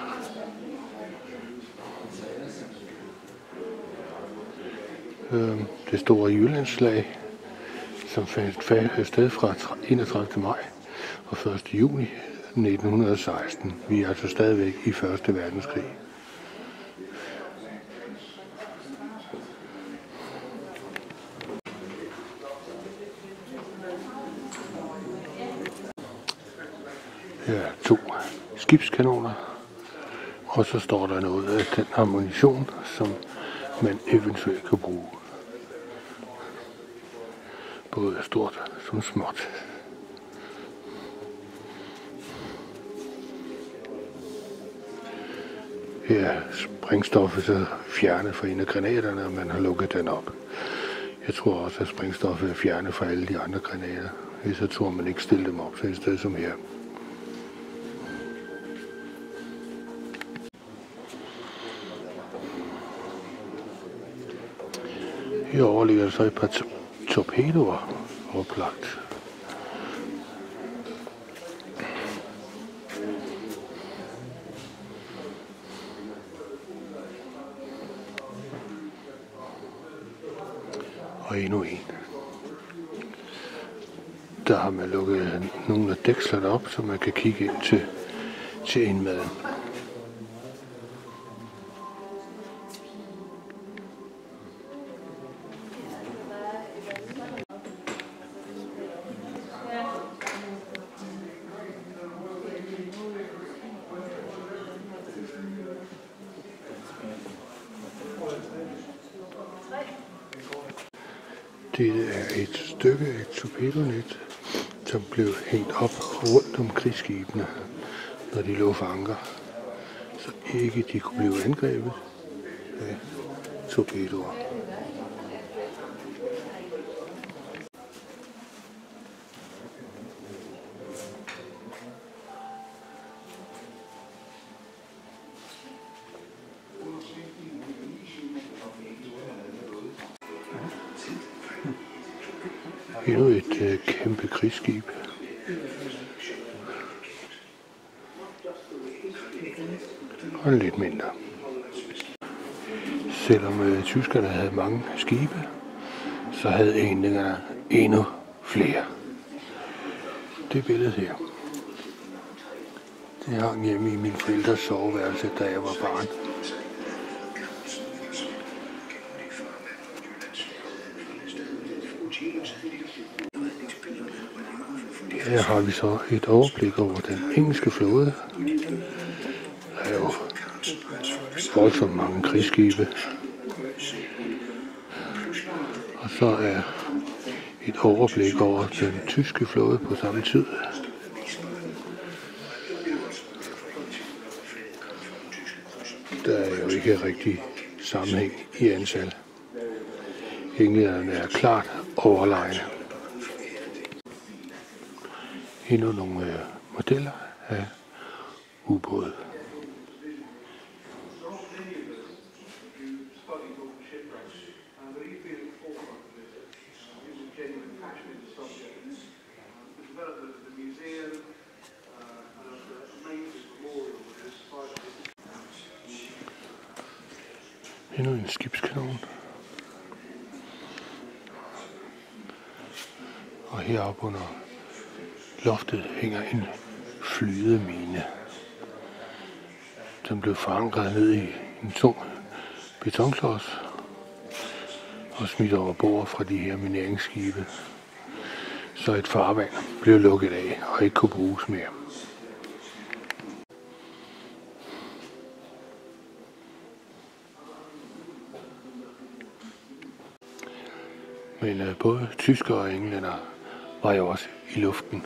Det store Jyllandsslag, som fandt sted fra enogtredivte maj og første juni nitten seksten. Vi er altså stadigvæk i første verdenskrig. Her er to skibskanoner, og så står der noget af den ammunition, som man eventuelt kan bruge. Både stort som småt. Her er sprængstoffet så fjernet fra en af granaterne, og man har lukket den op. Jeg tror også, at sprængstoffet er fjernet fra alle de andre granater. Hvis så tror man ikke stille dem op til et sted som her. Herovre ligger der så et par torpedoer oplagt. Og endnu en. Der har man lukket nogle af dækslerne op, så man kan kigge ind til, til indmaden. Det er et stykke af et torpedonet, som blev hængt op rundt om krigsskibene, når de lå for anker, så ikke de kunne blive angrebet af torpedoer. Endnu et øh, kæmpe krigsskib. Og lidt mindre. Selvom øh, tyskerne havde mange skibe, så havde englænderne endnu flere. Det billede her, det hang hjemme i min forældres soveværelse, da jeg var barn. Her har vi så et overblik over den engelske flåde. Der er jo voldsomt mange krigsskibe. Og så er et overblik over den tyske flåde på samme tid. Der er jo ikke rigtig sammenhæng i antal. Englænderne er klart overlegne. Endnu nogle øh, modeller af ubåde. Endnu en skibskanon. Og heroppe under loftet hænger en flydemine, som blev forankret ned i en tung betonklods og smidt over bord fra de her mineringsskibe. så et farvand blev lukket af og ikke kunne bruges mere. Men øh, både tyskere og englænder var jo også i luften.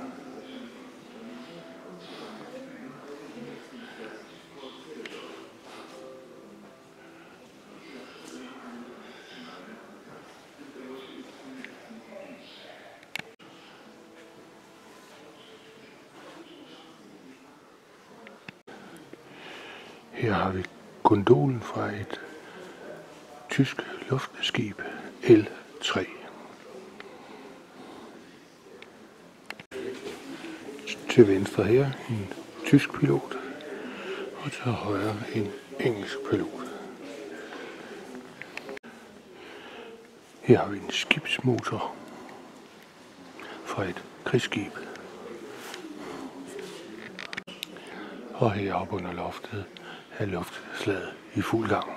Her har vi gondolen fra et tysk luftskib L tre. Til venstre her en tysk pilot, og til højre en engelsk pilot. Her har vi en skibsmotor fra et krigsskib. Og heroppe under loftet er luftslaget i fuld gang.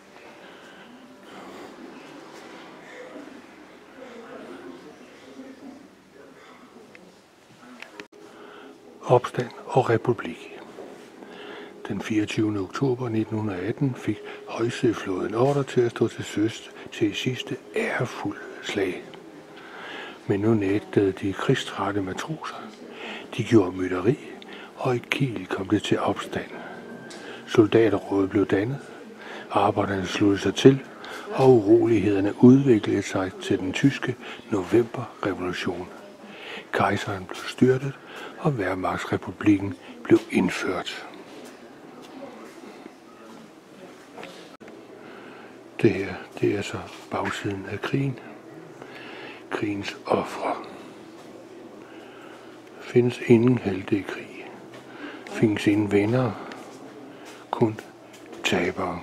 Opstand og republik. Den fireogtyvende oktober nitten atten fik højsøflåden ordre til at stå til søs til sidste ærefulde slag. Men nu nægtede de krigstrætte matroser. De gjorde mytteri, og i Kiel kom det til opstand. Soldaterrådet blev dannet, arbejderne sluttede sig til, og urolighederne udviklede sig til den tyske novemberrevolution. Kejseren blev styrtet, og Wehrmachtsrepublikken blev indført. Det her, det er så bagsiden af krigen. Krigens ofre. Findes ingen helte i krig. Findes ingen venner. Kun tabere.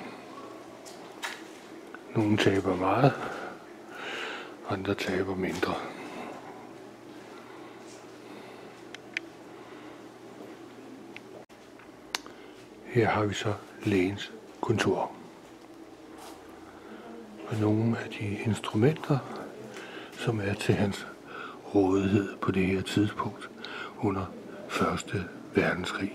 Nogle taber meget, andre taber mindre. Her har vi så lægens kontor. Og nogle af de instrumenter, som er til hans rådighed på det her tidspunkt under første verdenskrig.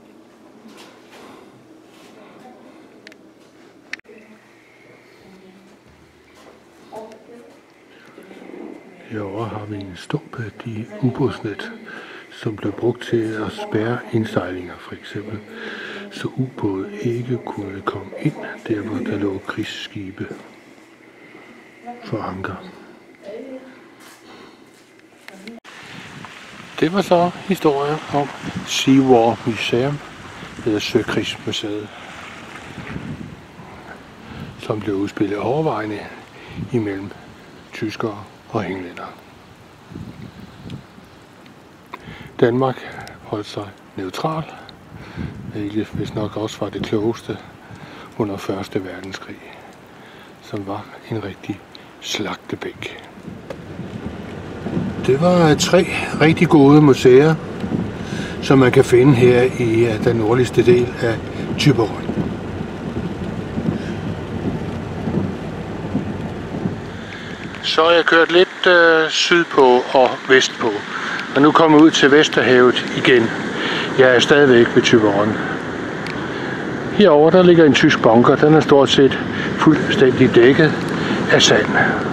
Herovre har vi en stump af de ubådsnet, som blev brugt til at spærre indsejlinger, for eksempel, så ubåde ikke kunne komme ind der, hvor der lå krigsskibe for anker. Det var så historien om Sea War Museum, eller Søkrigsmuseet, som blev udspillet overvejende imellem tyskere og englændere. Danmark holdt sig neutral, hvilket vist nok også var det klogeste under første verdenskrig, som var en rigtig slagtebænk. Det var tre rigtig gode museer, som man kan finde her i den nordligste del af Thyborøn. Så er jeg kørt lidt øh, sydpå og vestpå, og nu kommer jeg ud til Vesterhavet igen. Jeg er stadigvæk ved Thyborøn. Herovre der ligger en tysk bunker, den er stort set fuldstændig dækket af sand.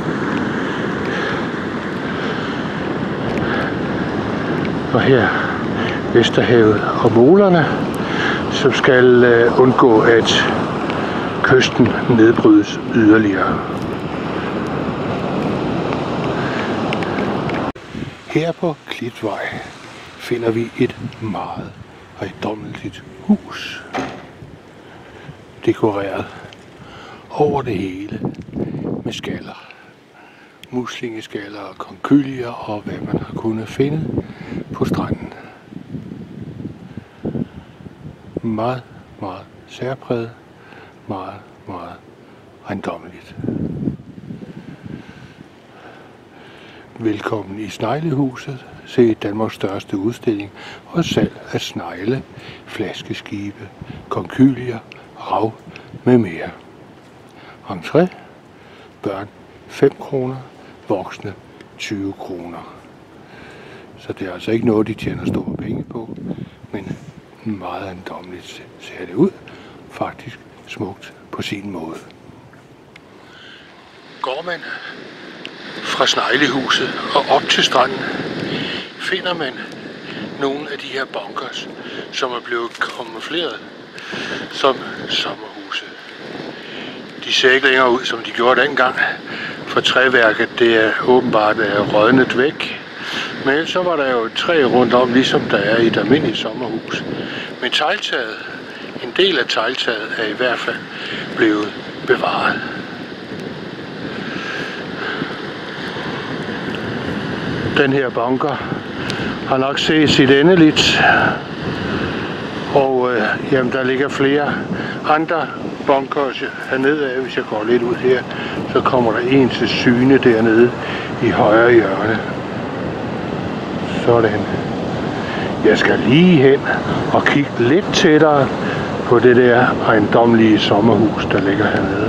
Og her Vesterhavet og molerne, som skal øh, undgå at kysten nedbrydes yderligere. Her på Klitvej finder vi et meget ejendommeligt hus, dekoreret over det hele med skaller. Muslingeskaller og konkylier og hvad man har kunnet finde på stranden. Meget, meget særpræget, meget, meget ejendommeligt. Velkommen i Sneglehuset. Se Danmarks største udstilling og salg af snegle, flaskeskibe, konkylier, rav med mere. Entré. Børn fem kroner, voksne tyve kroner. Så det er altså ikke noget, de tjener store penge på, men meget ejendommeligt ser det ud. Faktisk smukt på sin måde. Går man fra Sneglehuset og op til stranden, finder man nogle af de her bunkers, som er blevet kamufleret som sommerhuse. De ser ikke længere ud, som de gjorde dengang, for træværket det er åbenbart rådnet væk. Men så var der jo et træ rundt om, ligesom der er i et almindeligt sommerhus. Men tegltaget, en del af tegltaget er i hvert fald blevet bevaret. Den her bunker har nok set sit endeligt, og øh, jamen, der ligger flere andre bunkers hernede af. Hvis jeg går lidt ud her, så kommer der en til syne dernede i højre hjørne. Sådan. Jeg skal lige hen og kigge lidt tættere på det der ejendommelige sommerhus, der ligger hernede.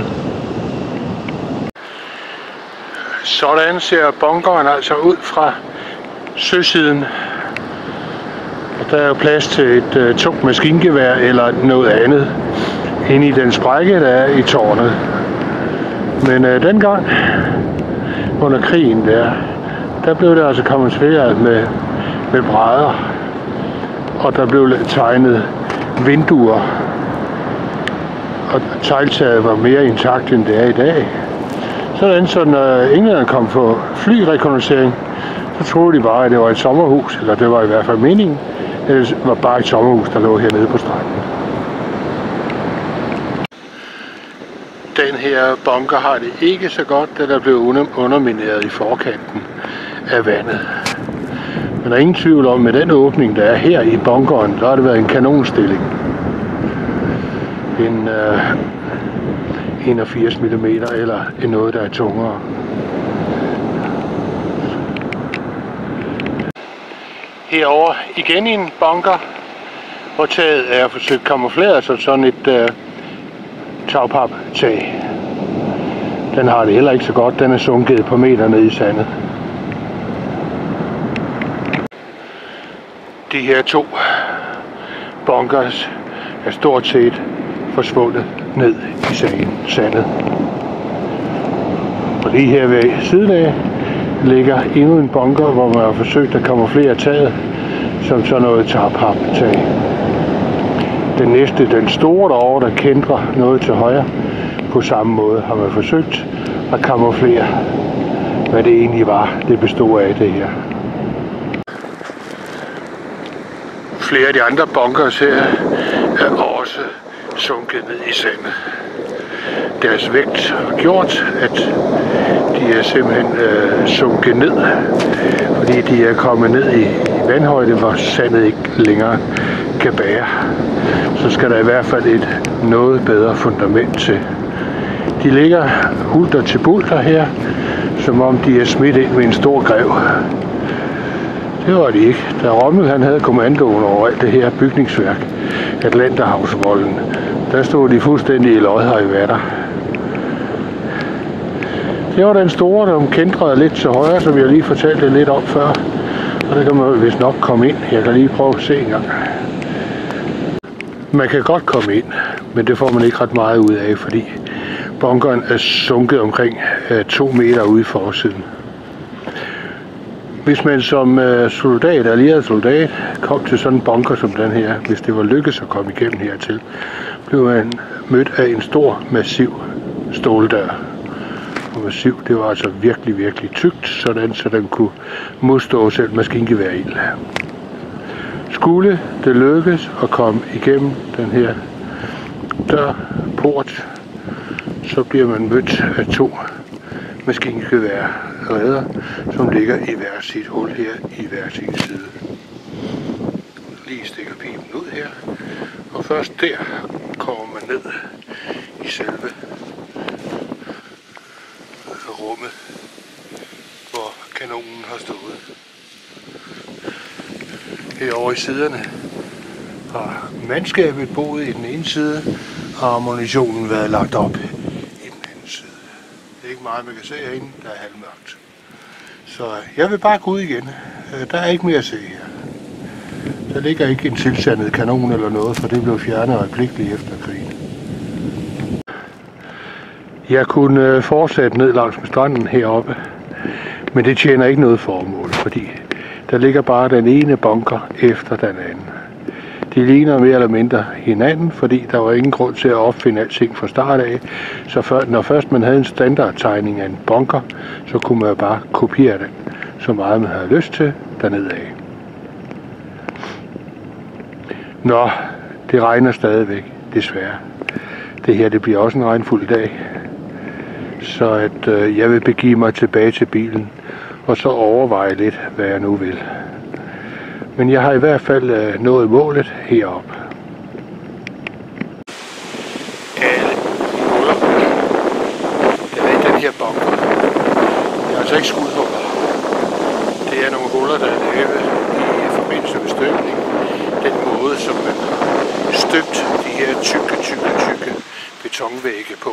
Sådan ser bunkeren altså ud fra søsiden. Og der er jo plads til et uh, tungt maskingevær eller noget andet inde i den sprække, der er i tårnet. Men uh, dengang under krigen der, der blev det altså kamufleret med, med brædder. Og der blev tegnet vinduer. Og tegltaget var mere intakt, end det er i dag. Sådan, så når englænderne kom på flyrekognoscering, så troede de bare, at det var et sommerhus, eller det var i hvert fald meningen, at det var bare et sommerhus, der lå hernede på stranden. Den her bunker har det ikke så godt, da der blev undermineret i forkanten af vandet. Men der er ingen tvivl om, at med den åbning, der er her i bunkeren, så har det været en kanonstilling. En øh, enogfirs millimeter eller noget, der er tungere. Herover igen en bunker, hvor taget er forsøgt kamufleret som sådan et øh, tagpap-tag. Den har det heller ikke så godt, den er sunket på meter ned i sandet. De her to bunkers er stort set forsvundet ned i sandet. Og lige her ved siden af ligger endnu en bunker, hvor man har forsøgt at kamuflere taget som sådan noget tagpap-tag. Den næste, den store derovre, der kæntrer noget til højre, på samme måde har man forsøgt at kamuflere, hvad det egentlig var, det bestod af det her. Flere af de andre bunkers her er også sunket ned i sandet. Deres vægt har gjort, at de er simpelthen øh, sunket ned, fordi de er kommet ned i, i vandhøjde, hvor sandet ikke længere kan bære. Så skal der i hvert fald et noget bedre fundament til. De ligger hulter til bulter her, som om de er smidt ind med en stor grev. Det var de ikke. Da Rommel han havde kommandoen over alt det her bygningsværk, Atlanterhavsvolden, der stod de fuldstændig i lodhøje vatter. Det var den store, der kæntrede lidt til højre, som jeg lige fortalte lidt om før. Og der kan man vist nok komme ind. Jeg kan lige prøve at se en gang. Man kan godt komme ind, men det får man ikke ret meget ud af, fordi bunkeren er sunket omkring to meter ude i forsiden. Hvis man som soldat, allieret soldat, kom til sådan en bunker som den her, hvis det var lykkedes at komme igennem hertil, blev man mødt af en stor, massiv ståldør. Og massiv, det var altså virkelig, virkelig tykt, sådan så den kunne modstå selv maskingeværild. Skulle det lykkes at komme igennem den her dør, port, så bliver man mødt af to maskingeværredder, som ligger i hver sit hul her i hver sin side. Lige stikker piben ud her, og først der kommer man ned i selve rummet, hvor kanonen har stået. Herovre i siderne har mandskabet boet i den ene side, og ammunitionen været lagt op i den anden side. Det er ikke meget, man kan se herinde, der er halvmørkt. Så jeg vil bare gå ud igen. Der er ikke mere at se her. Der ligger ikke en tilsandet kanon eller noget, for det blev fjernet øjeblikkeligt efter krigen. Jeg kunne fortsætte ned langs med stranden heroppe, men det tjener ikke noget formål, fordi der ligger bare den ene bunker efter den anden. De ligner mere eller mindre hinanden, fordi der var ingen grund til at opfinde alting fra start af. Så før, når først man havde en standardtegning af en bunker, så kunne man bare kopiere den, så meget man havde lyst til dernede af. Nå, det regner stadigvæk, desværre. Det her det bliver også en regnfuld dag. Så at øh, jeg vil begive mig tilbage til bilen, og så overveje lidt, hvad jeg nu vil. Men jeg har i hvert fald øh, nået målet heroppe. Alle huller, der er i den her bunker. Det er altså ikke skudhuller. Det er nogle huller, der er lavet i forbindelse med støbning. Den måde, som man har støbt de her tykke, tykke, tykke betonvægge på.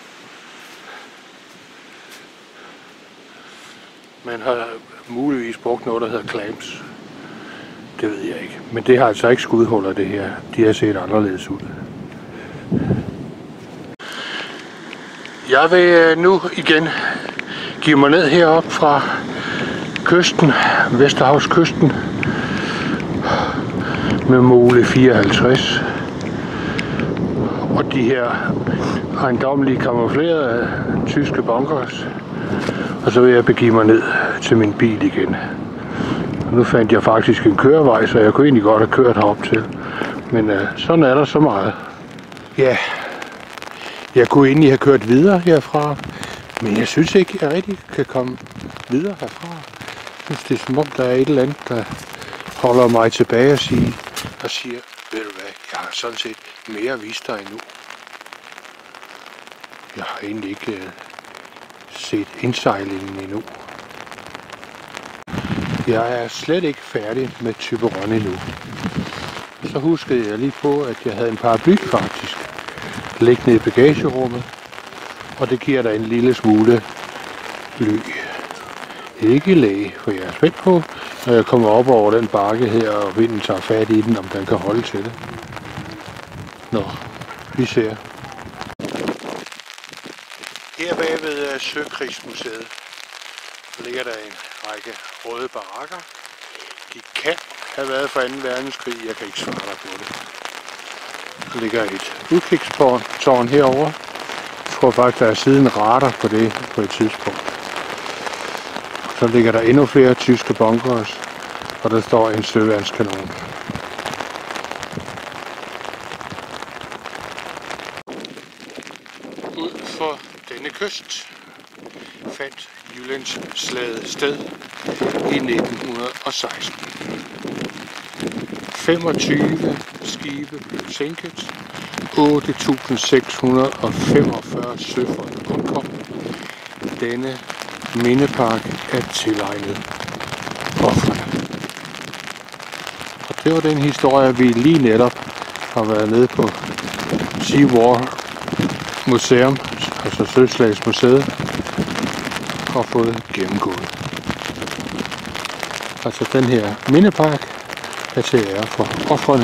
Man har muligvis brugt noget, der hedder clamps. Det ved jeg ikke. Men det har altså ikke skudhuller, det her. De har set anderledes ud. Jeg vil nu igen give mig ned herop fra kysten, Vesterhavskysten, med mole fireoghalvtreds. Og de her ejendommelige kamuflerede tyske bunkers. Og så vil jeg begive mig ned til min bil igen. Nu fandt jeg faktisk en kørevej, så jeg kunne egentlig godt have kørt herop til. Men uh, sådan er der så meget. Ja, jeg kunne egentlig have kørt videre herfra, men jeg synes ikke, jeg rigtig kan komme videre herfra. Jeg synes, det er som om, der er et eller andet, der holder mig tilbage og siger, og siger, ved du hvad, jeg har sådan set mere vist dig endnu. Jeg har egentlig ikke uh, set indsejlingen endnu. Jeg er slet ikke færdig med Thyborøn endnu. Så huskede jeg lige på, at jeg havde en paraply faktisk liggende i bagagerummet, og det giver der en lille smule ly. Ikke læge, for jeg er spændt på, når jeg kommer op over den bakke her, og vinden tager fat i den, om den kan holde til det. Nå, vi ser. Her bag ved Søkrigsmuseet ligger der en række røde barakker. De kan have været fra anden verdenskrig, jeg kan ikke svare dig på det. Der ligger et udkigstårn herovre. Jeg tror faktisk, der er siden radar på det på et tidspunkt. Så ligger der endnu flere tyske bunkers, og der står en støvværnskanon. Ud for denne kyst fandt Jyllandsslaget sted i nitten seksten. femogtyve skibe blev sænket, otte tusind seks hundrede femogfyrre søfolk omkom. Denne mindepark er tilegnet ofrene. Og det var den historie, vi lige netop har været nede på Sea War Museum, altså Søslagsmuseet, og fået gennemgået. Altså den her mindepark er til ære for ofrene.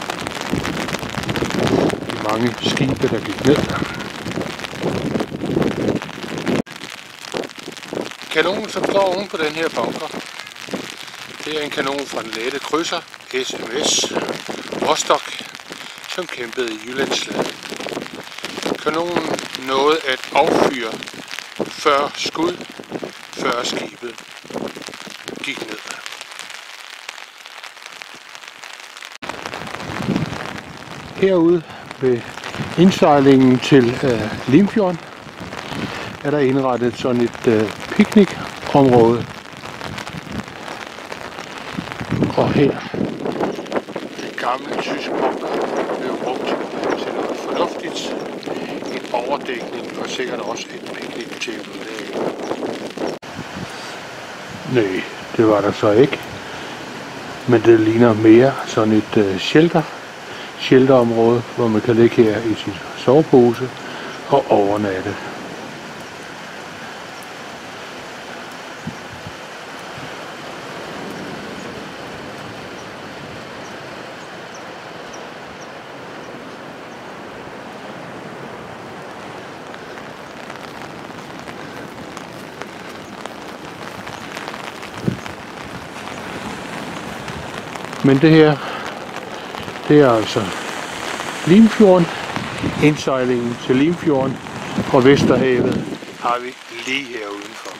De mange skibe, der gik ned. Kanonen, som står oven på den her bunker, det er en kanon fra den lette krydser S M S Rostock, som kæmpede i Jyllandsslaget. Kanonen nåede at affyre fyrre skud, før skibet gik ned. Herude ved indsejlingen til øh, Limfjorden er der indrettet sådan et øh, picnicområde. Og her, den gamle tyske bunker blev brugt til noget fornuftigt. En overdækning og sikkert også et picnic-table derinde. Nej, det var der så ikke. Men det ligner mere sådan et øh, shelter. Shelterområde, hvor man kan ligge her i sin sovepose og overnatte. Men det her, det er altså Limfjorden. Indsejlingen til Limfjorden og Vesterhavet har vi lige her udenfor.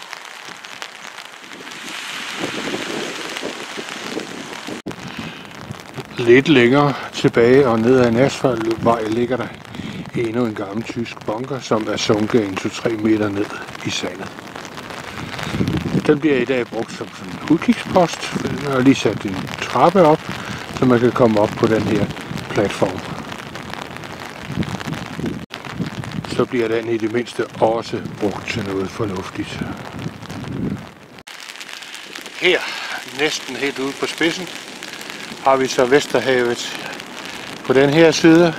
Lidt længere tilbage og ned ad en asfaltvej ligger der endnu en gammel tysk bunker, som er sunket en til tre meter ned i sandet. Den bliver i dag brugt som sådan en udkigspost. Den har lige sat en trappe op, så man kan komme op på den her platform. Så bliver den i det mindste også brugt til noget fornuftigt. Her, næsten helt ude på spidsen, har vi så Vesterhavet. På den her side,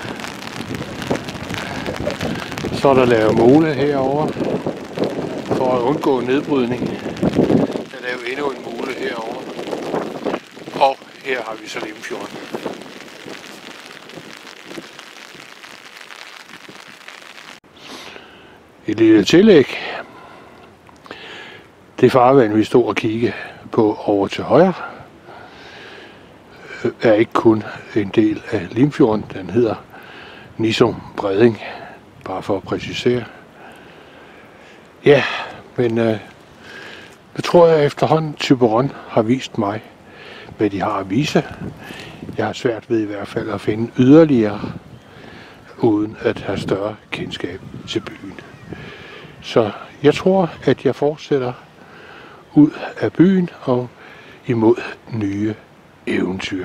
så er der lavet mole herovre, for at undgå nedbrydning. Der er lavet endnu en mole herovre. Og her har vi så Limfjorden. Et lille tillæg. Det farvand, vi stod og kiggede på over til højre, er ikke kun en del af Limfjorden. Den hedder Nissum Breding, bare for at præcisere. Ja, men øh, jeg tror jeg efterhånden Thyborøn har vist mig, hvad de har at vise. Jeg har svært ved i hvert fald at finde yderligere, uden at have større kendskab til byen. Så jeg tror, at jeg fortsætter ud af byen og imod nye eventyr.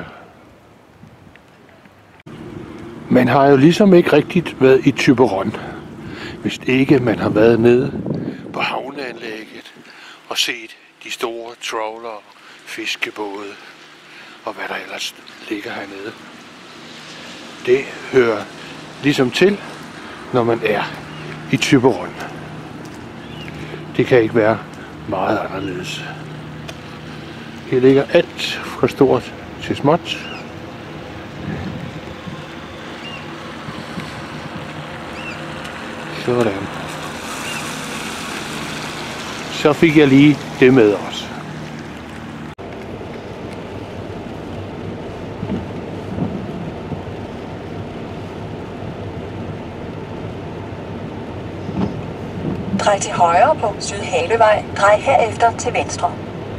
Man har jo ligesom ikke rigtigt været i Thyborøn, hvis ikke man har været nede på havneanlægget og set de store trawler, fiskebåde og hvad der ellers ligger hernede. Det hører ligesom til, når man er i Thyborøn. Det kan ikke være meget anderledes. Her ligger alt fra stort til småt. Sådan. Så fik jeg lige det med også. Drej til højre på Sydhavevej. Drej herefter til venstre.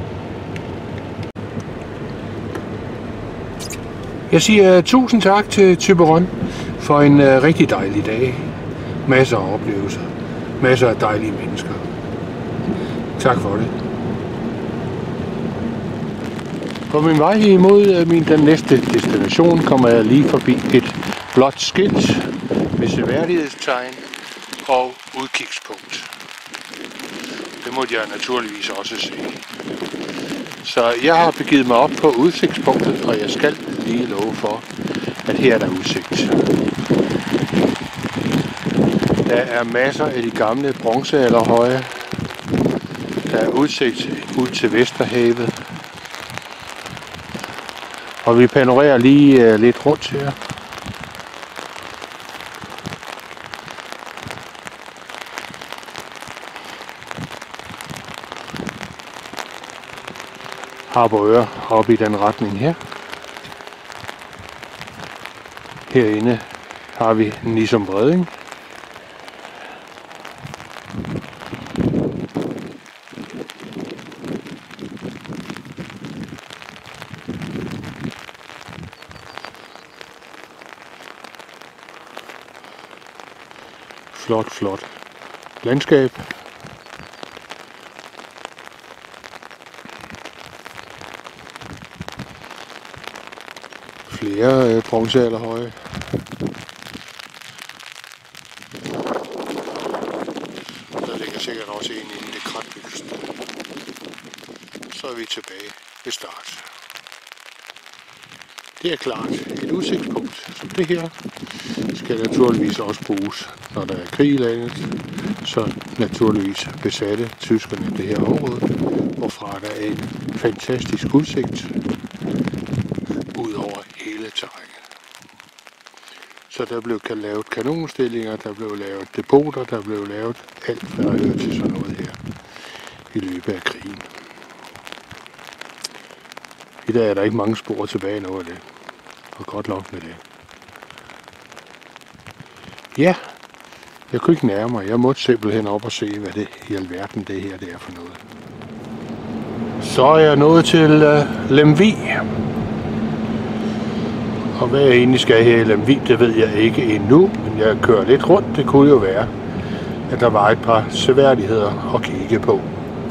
Jeg siger tusind tak til Thyborøn for en uh, rigtig dejlig dag. Masser af oplevelser. Masser af dejlige mennesker. Tak for det. På min vej imod min den næste destination kommer jeg lige forbi et blåt skilt med seværdighedstegn og udkigspunkt. Det måtte jeg naturligvis også se. Så jeg har begivet mig op på udsigtspunktet, og jeg skal lige love for, at her er der udsigt. Der er masser af de gamle bronzealderhøje. Der er udsigt ud til Vesterhavet. Og vi panorerer lige uh, lidt rundt her. Harboøre oppe i den retning her. Herinde har vi Nissum Breding. Flot, flot landskab. Flere øh, bronzealderhøje. Der ligger sikkert også en inde i det kratbyggelsen. Så er vi tilbage ved start. Det er klart et udsigtspunkt som det her skal naturligvis også bruges, når der er krig i landet. Så naturligvis besatte tyskerne det her område, hvorfra der er en fantastisk udsigt ud over hele terrænet. Så der blev lavet kanonstillinger, der blev lavet depoter, der blev lavet alt, hvad der hører til sådan noget her i løbet af krigen. I dag er der ikke mange spor tilbage nu af det. Og godt nok med det. Ja, jeg kunne ikke nærme mig. Jeg måtte simpelthen op og se, hvad det i alverden det her det er for noget. Så er jeg nået til uh, Lemvig. Og hvad jeg egentlig skal her i Lemvig, det ved jeg ikke endnu. Men jeg kører lidt rundt. Det kunne jo være, at der var et par seværdigheder at kigge på.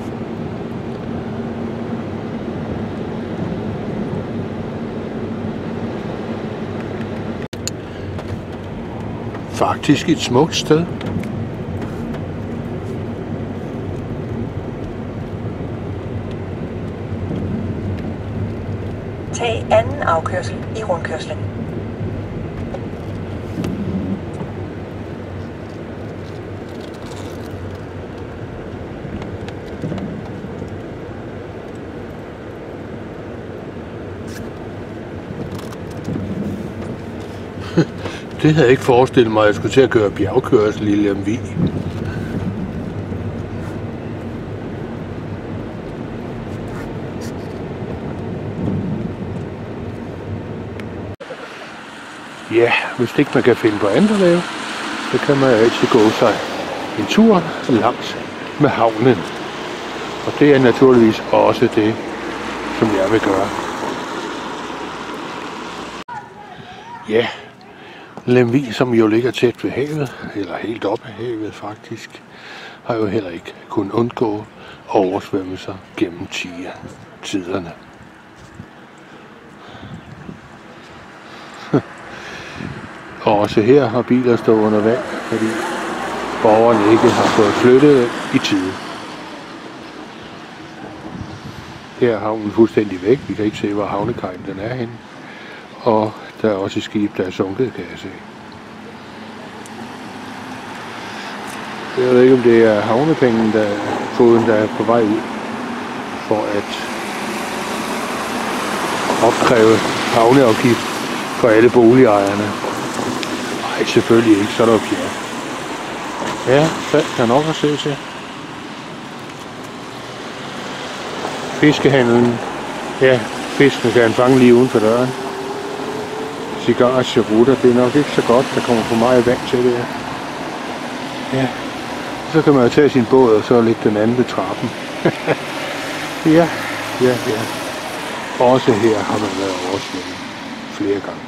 Faktisk et smukt sted. Tag anden afkørsel i rundkørslen. Det havde jeg ikke forestillet mig, at jeg skulle til at køre bjergkørsel i Lemvig. Ja, hvis ikke man kan finde på andet at lave, så kan man altid gå sig en tur langs med havnen. Og det er naturligvis også det, som jeg vil gøre. Ja, Lemvig, som jo ligger tæt ved havet, eller helt op ad havet faktisk, har jo heller ikke kunnet undgå oversvømmelser gennem tiderne. Og også her har biler stået under vand, fordi borgerne ikke har fået flyttet i tide. Her er havnen fuldstændig væk. Vi kan ikke se, hvor havnekajen den er henne. Og der er også et skib, der er sunket, kan jeg se. Jeg ved ikke, om det er havnepengen, der foden, der er på vej ud for at opkræve havneafgift for alle boligejerne. Nej, selvfølgelig ikke, så er der jo pjat. Ja, der er nok at se til. Fiskehandlen. Ja, fisken kan han fange lige uden for døren. Cigar og cherutter, det er nok ikke så godt, der kommer for meget vand til det her. Ja, så kan man jo tage sin båd og så lægge den anden ved trappen. ja, ja, ja. Også her har man været oversvømmet flere gange.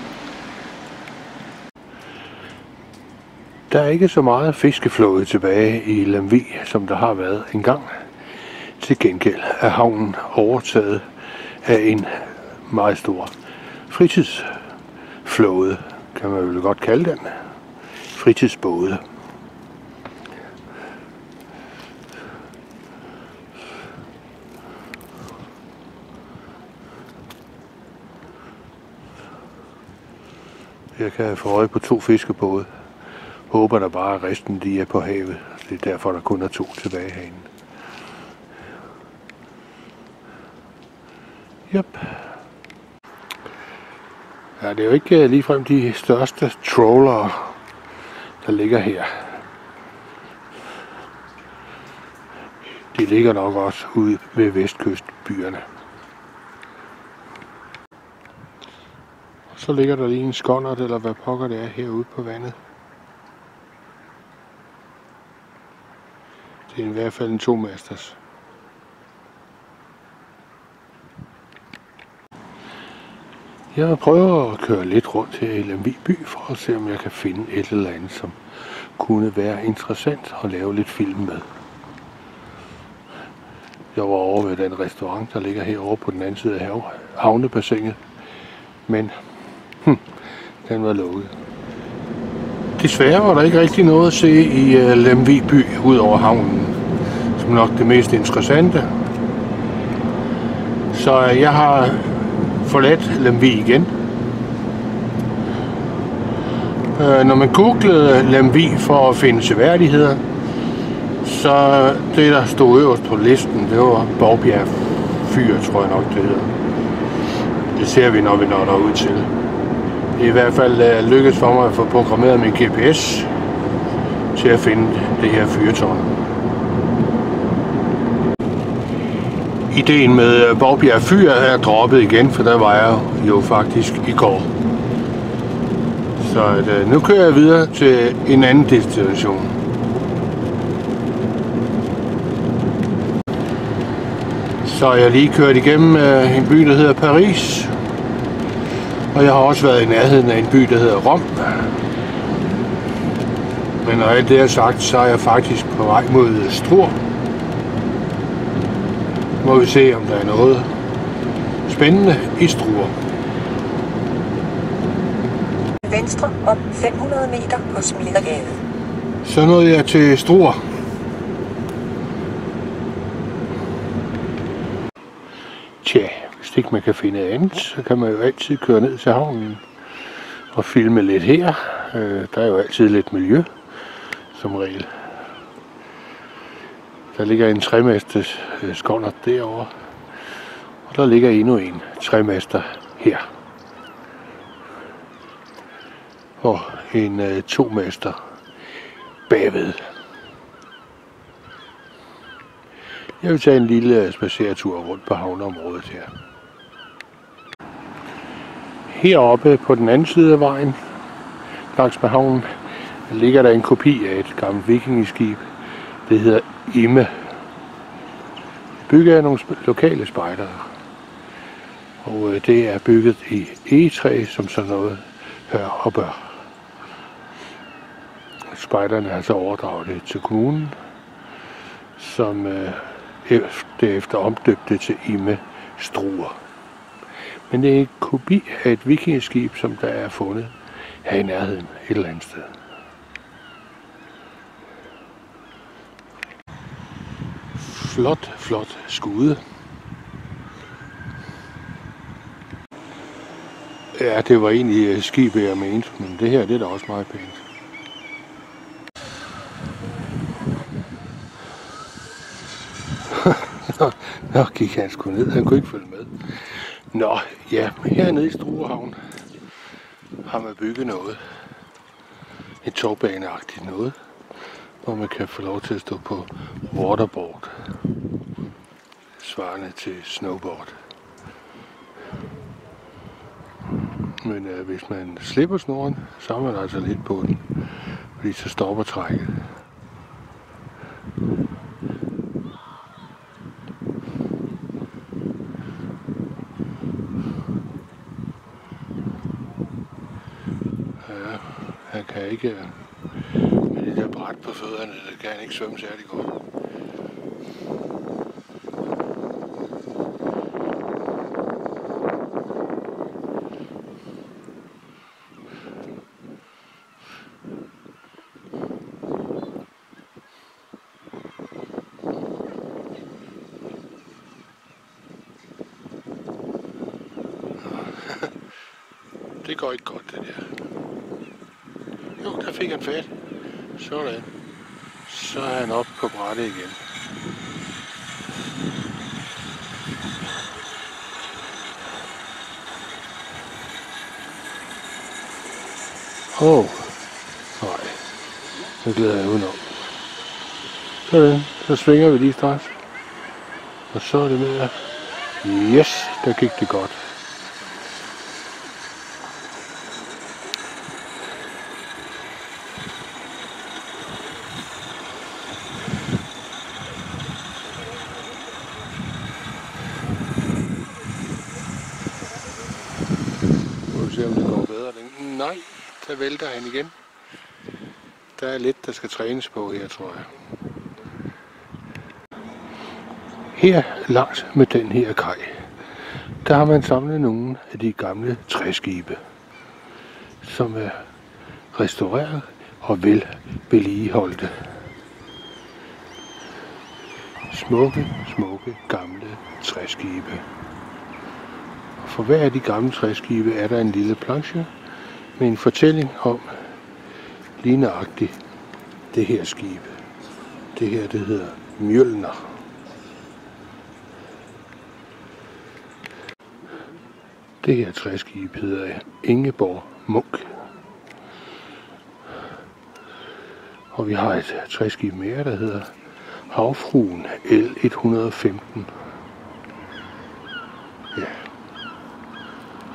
Der er ikke så meget fiskeflåde tilbage i Lemvig, som der har været engang. Til gengæld er havnen overtaget af en meget stor fritidsflåde, kan man vel godt kalde den. Fritidsbåde. Jeg kan få øje på to fiskebåde. Håber der bare, at resten de er på havet. Det er derfor, der kun er to tilbage herinde. Yep. Ja, det er jo ikke ligefrem de største trawlere, der ligger her. De ligger nok også ude ved vestkystbyerne. Så ligger der lige en skonnert, eller hvad pokker det er herude på vandet. Det er i hvert fald en to-masters. Jeg vil prøve at køre lidt rundt her i Lemvig by, for at se om jeg kan finde et eller andet, som kunne være interessant at lave lidt film med. Jeg var over ved den restaurant, der ligger herovre på den anden side af havnebassinet, men hm, den var lukket. Desværre var der ikke rigtig noget at se i uh, Lemvig by ud over havnen, som nok det mest interessante. Så jeg har forladt Lemvig igen. Uh, når man googlede Lemvig for at finde seværdigheder, så det der stod øverst på listen, det var Bovbjerg Fyr, tror jeg nok det hedder. Det ser vi, når vi når derud til. Det er i hvert fald uh, lykkedes for mig at få programmeret min G P S til at finde det her fyrtårn. ideen med Bovbjerg Fyr er droppet igen, for der var jeg jo faktisk i går. Så at, nu kører jeg videre til en anden destination. Så er jeg lige kørt igennem en by, der hedder Paris. Og jeg har også været i nærheden af en by, der hedder Rom. Men når alt det er sagt, så er jeg faktisk på vej mod Struer. Må vi se, om der er noget spændende i Struer. Venstre om fem hundrede meter på Smilergade. Så nåede jeg til Struer. Tja, hvis ikke man kan finde andet, så kan man jo altid køre ned til havnen og filme lidt her. Der er jo altid lidt miljø, som regel. Der ligger en tremastes skonnert derovre, og der ligger endnu en tremaster her. Og en uh, tomaster bagved. Jeg vil tage en lille spaceretur rundt på havneområdet her. Heroppe på den anden side af vejen, langs med havnen, ligger der en kopi af et gammelt vikingeskib. Det hedder Imme. Bygget af nogle lokale spejdere. Og øh, det er bygget i egetræ, som sådan noget hør og bør. Spejderne har så overdraget det til kommunen, som øh, derefter omdøbte til Imme Struer. Men det er en kopi af et vikingeskib, som der er fundet her i nærheden et eller andet sted. Flot, flot skude. Ja, det var egentlig skibet, jeg mente, men det her det er da også meget pænt. Nå, nå, gik han sgu ned, han kunne ikke følge med. Nå, ja, hernede i Struerhavn har man bygget noget. Et togbaneagtigt noget, hvor man kan få lov til at stå på waterboard, svarende til snowboard. Men øh, hvis man slipper snoren, så er man altså lidt på den, fordi så stopper trækket. Ja, han kan ikke, med det der bræt på fødderne, der kan han ikke svømme særlig godt. Det går ikke godt, det der. Jo, der fik han fat. Sådan. Så er han oppe på brættet igen. Åh. Oh. Nej. Så glæder jeg udenom. Sådan. Så svinger vi lige straks. Og så er det med at... Yes, der gik det godt. Se om det går bedre. Nej, der vælter han igen. Der er lidt, der skal trænes på her, tror jeg. Her langs med den her kaj, der har man samlet nogle af de gamle træskibe, som er restaureret og vel vedligeholdte. Smukke, smukke gamle træskibe. For hver af de gamle træskibe er der en lille planche med en fortælling om lige nøjagtigt det her skib. Det her, det hedder Mjølner. Det her træskib hedder Ingeborg Munch. Og vi har et træskib mere, der hedder Havfruen L et hundrede og femten.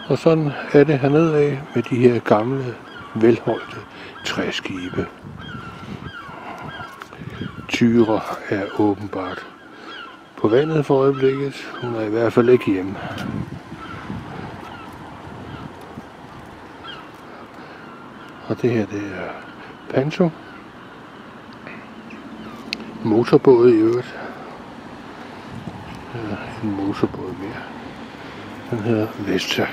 Og sådan er det hernede af med de her gamle, velholdte træskibe. Tyre er åbenbart på vandet for øjeblikket. Hun er i hvert fald ikke hjemme. Og det her, det er Panto. Motorbåd i øvrigt. Ja, en motorbåd mere. Den hedder Vesta.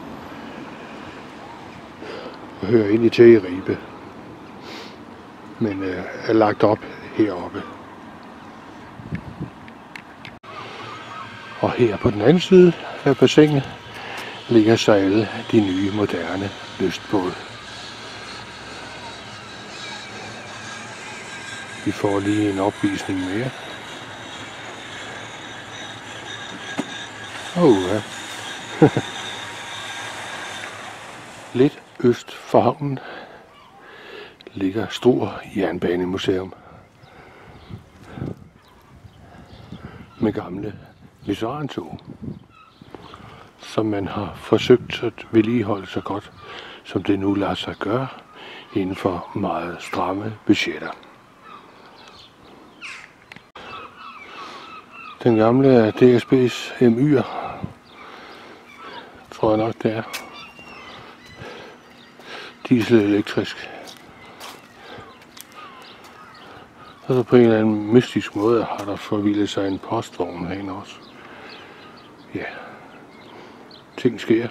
Og hører egentlig til i Ribe. Men øh, er lagt op heroppe. Og her på den anden side af bassinet ligger så alle de nye, moderne lystbåde. Vi får lige en opvisning mere. Åh, oh, ja. Lidt øst for havnen ligger Struer Jernbanemuseum med gamle veterantog, som man har forsøgt at vedligeholde så godt, som det nu lader sig gøre inden for meget stramme budgetter. Den gamle D S B's M Y'er, tror jeg nok det er. Diesel-elektrisk. Og så på en eller anden mystisk måde har der forvildet sig en postvogn herinde også. Ja, ting sker.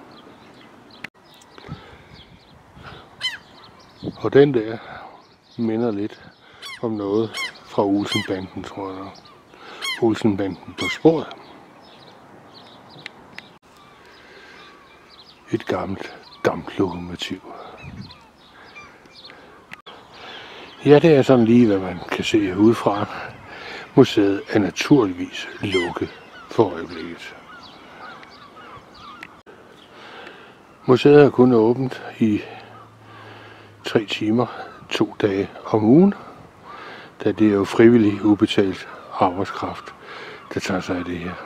Og den der minder lidt om noget fra Olsenbanden, tror jeg nok. Olsenbanden på sporet. Et gammelt damplokomotiv. Ja, det er sådan lige, hvad man kan se udefra. Museet er naturligvis lukket for øjeblikket. Museet er kun åbent i tre timer, to dage om ugen, da det er jo frivillig ubetalt arbejdskraft, der tager sig af det her.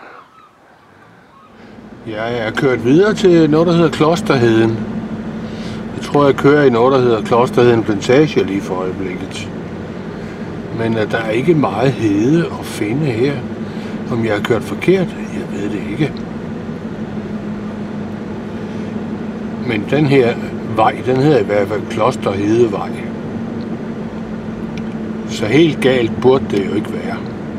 Jeg er kørt videre til noget, der hedder Klosterheden. Jeg tror, jeg kører i noget, der hedder Klosterheden Plantage lige for øjeblikket. Men at der er ikke meget hede at finde her. Om jeg har kørt forkert, jeg ved det ikke. Men den her vej, den hedder i hvert fald Klosterhedevej. Så helt galt burde det jo ikke være.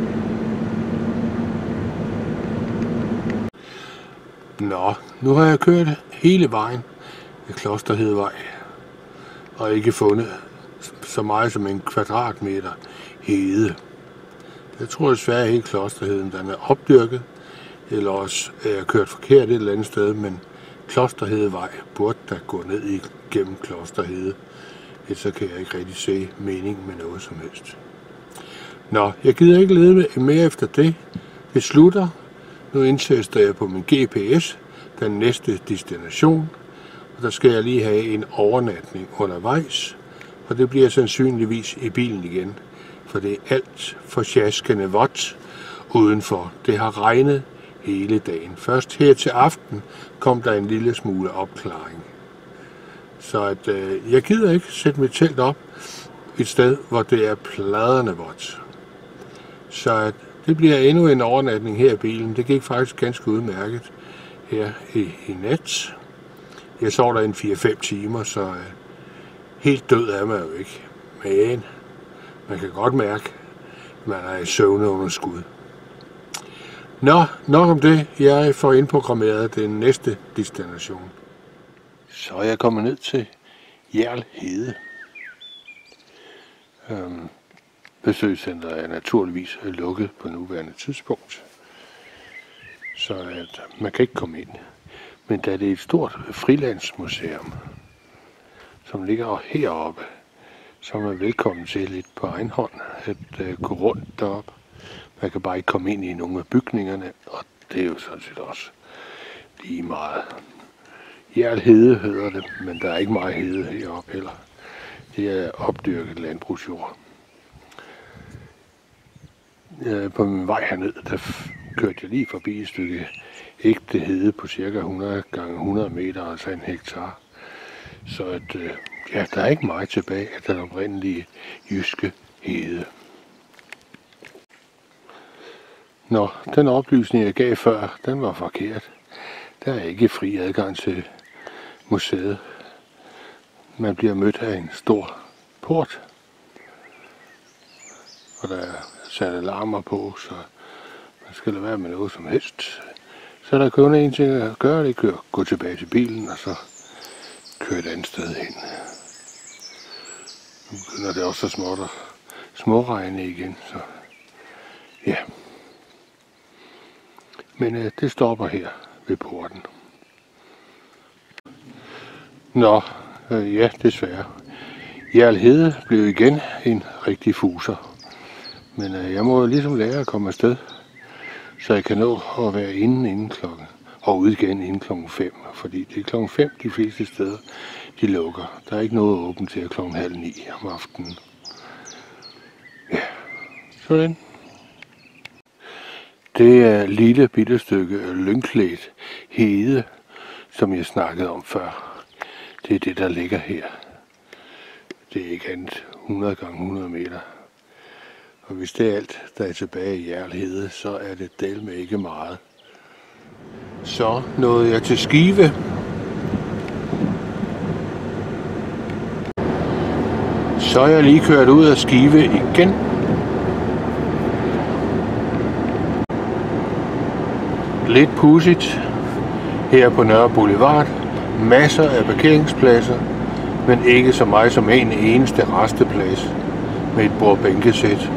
Nå, nu har jeg kørt hele vejen af Klosterhedevej og ikke fundet så meget som en kvadratmeter hede. Jeg tror desværre, at hele Klosterheden den er opdyrket, eller også er jeg kørt forkert et eller andet sted, men Klosterhedevej burde da gå ned igennem Klosterhede. Så kan jeg ikke rigtig se mening med noget som helst. Nå, jeg gider ikke lede mere efter det. Det slutter. Nu indtester jeg på min G P S den næste destination, og der skal jeg lige have en overnatning undervejs, og det bliver sandsynligvis i bilen igen, for det er alt for sjaskende vådt udenfor. Det har regnet hele dagen. Først her til aften kom der en lille smule opklaring. Så at, øh, jeg gider ikke sætte mit telt op et sted, hvor det er pladerne vådt. Så at, det bliver endnu en overnatning her i bilen. Det gik faktisk ganske udmærket her i, i nat. Jeg sov der en fire fem timer, så øh, helt død er man jo ikke. Men man kan godt mærke, at man er i søvneunderskud. Nå, nok om det. Jeg får indprogrammeret den næste destination. Så er jeg kommet ned til Hjerl Hede. Øhm, besøgscenteret er naturligvis lukket på nuværende tidspunkt, så at man kan ikke komme ind. Men da det er et stort frilandsmuseum, som ligger heroppe, så er man velkommen til lidt på egen hånd at uh, gå rundt deroppe. Man kan bare ikke komme ind i nogle af bygningerne, og det er jo sådan set også lige meget. Hjerl Hede hedder det, men der er ikke meget hede heroppe heller. Det er opdyrket landbrugsjord. På min vej herned, der kørte jeg lige forbi et stykke ægte hede på cirka hundrede gange hundrede meter, altså en hektar. Så at, øh, ja, der er ikke meget tilbage af den oprindelige jyske hede. Nå, den oplysning jeg gav før, den var forkert. Der er ikke fri adgang til museet. Man bliver mødt af en stor port, og der er sat alarmer på, så man skal lade være med noget som helst. Så der kun en ting at gøre, det er at gå tilbage til bilen, og så køre et andet sted hen. Nu begynder det også så småt at småregne igen, så ja. Men øh, det stopper her ved porten. Nå, øh, ja, desværre. Hjerl Hede blev igen en rigtig fuser. Men øh, jeg må jo ligesom lære at komme afsted, så jeg kan nå at være inde inden klokken, og ude igen inden klokken fem. Fordi det er klokken fem de fleste steder, de lukker. Der er ikke noget åbent til klokken halv ni om aftenen. Ja, sådan. Det er lille bitte stykke lyngklædt hede, som jeg snakkede om før. Det er det, der ligger her. Det er ikke andet hundrede gange hundrede meter. Og hvis det er alt, der er tilbage i Hjerl Hede, så er det del med ikke meget. Så nåede jeg til Skive. Så er jeg lige kørt ud af Skive igen. Lidt pudsigt her på Nørre Boulevard. Masser af parkeringspladser, men ikke så meget som en eneste resteplads med et bordbænkesæt.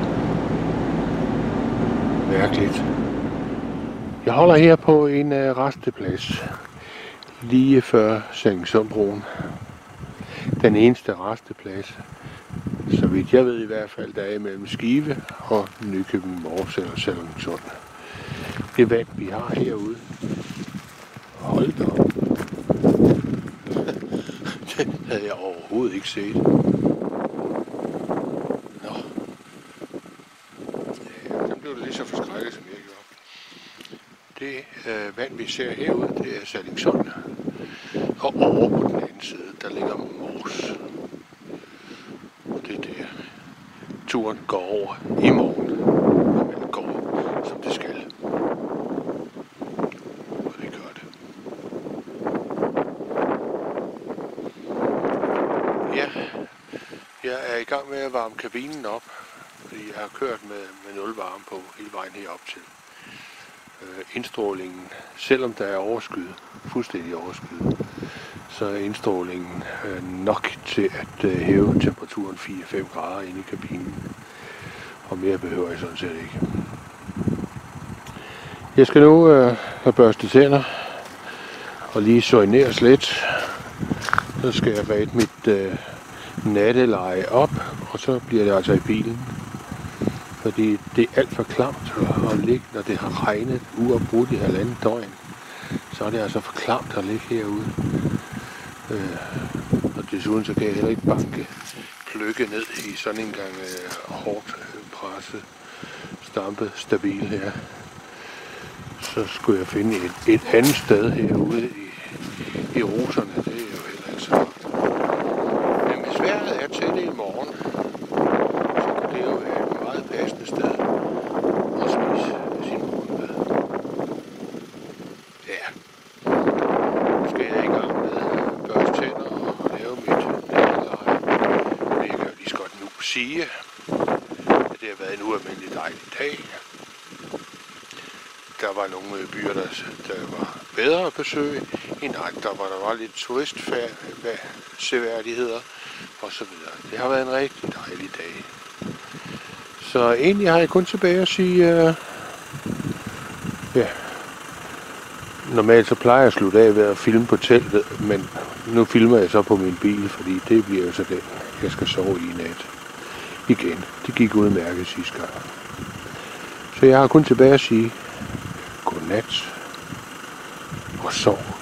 Mærkeligt. Jeg holder her på en uh, resteplads lige før Sallingsundbroen. Den eneste resteplads, så vidt jeg ved i hvert fald, der er mellem Skive og Nykøbing Mors eller Sallingsund. Det vand vi har herude. Hold da op. Det havde jeg overhovedet ikke set. Nå. Ja, den blev det lige så forskrækket, som jeg gjorde. Det øh, vand, vi ser herude, det er Sallingsund. Og over på den anden side, der ligger Mors. Og det er der, turen går over i morgen. Når man går, som det skal. Og det gør det. Ja, jeg er i gang med at varme kabinen op, fordi jeg har kørt med, med nul varme på hele vejen herop til. Øh, indstrålingen, selvom der er overskyet, fuldstændig overskyet, så er indstrålingen øh, nok til at øh, hæve temperaturen fire til fem grader inde i kabinen. Og mere behøver jeg sådan set ikke. Jeg skal nu øh, have børstet tænder og lige soigneres lidt. Så skal jeg ræde mit øh, natteleje op, og så bliver det altså i bilen. Fordi det er alt for klamt at, at ligge, når det har regnet uafbrudt i halvandet døgn. Så er det altså for klamt at ligge herude. Øh, og desuden så kan jeg heller ikke banke pløkke ned i sådan en gang øh, hårdt presset, stampet stabil her. Så skulle jeg finde et, et andet sted herude i, i roserne. Det er jo heller ikke så godt. Men hvis vejret er til det i morgen, så kunne det jo være et meget passende sted at spise sin morgenmad. Ja. Nu skal jeg i gang med at børste tænder og lave mit natteleje. Men jeg kan jo lige så godt nu sige, at det har været en ualmindelig dejlig dag. Der var nogle byer, der, der var bedre at besøge end andre, hvor der var lidt turistseværdigheder og så videre. Det har været en rigtig dejlig dag. Så egentlig har jeg kun tilbage at sige, uh, ja, normalt så plejer jeg at slutte af ved at filme på teltet, men nu filmer jeg så på min bil, fordi det bliver jo så den, jeg skal sove i nat. Igen, det gik udmærket sidste gang. Så jeg har kun tilbage at sige, godnat og sov.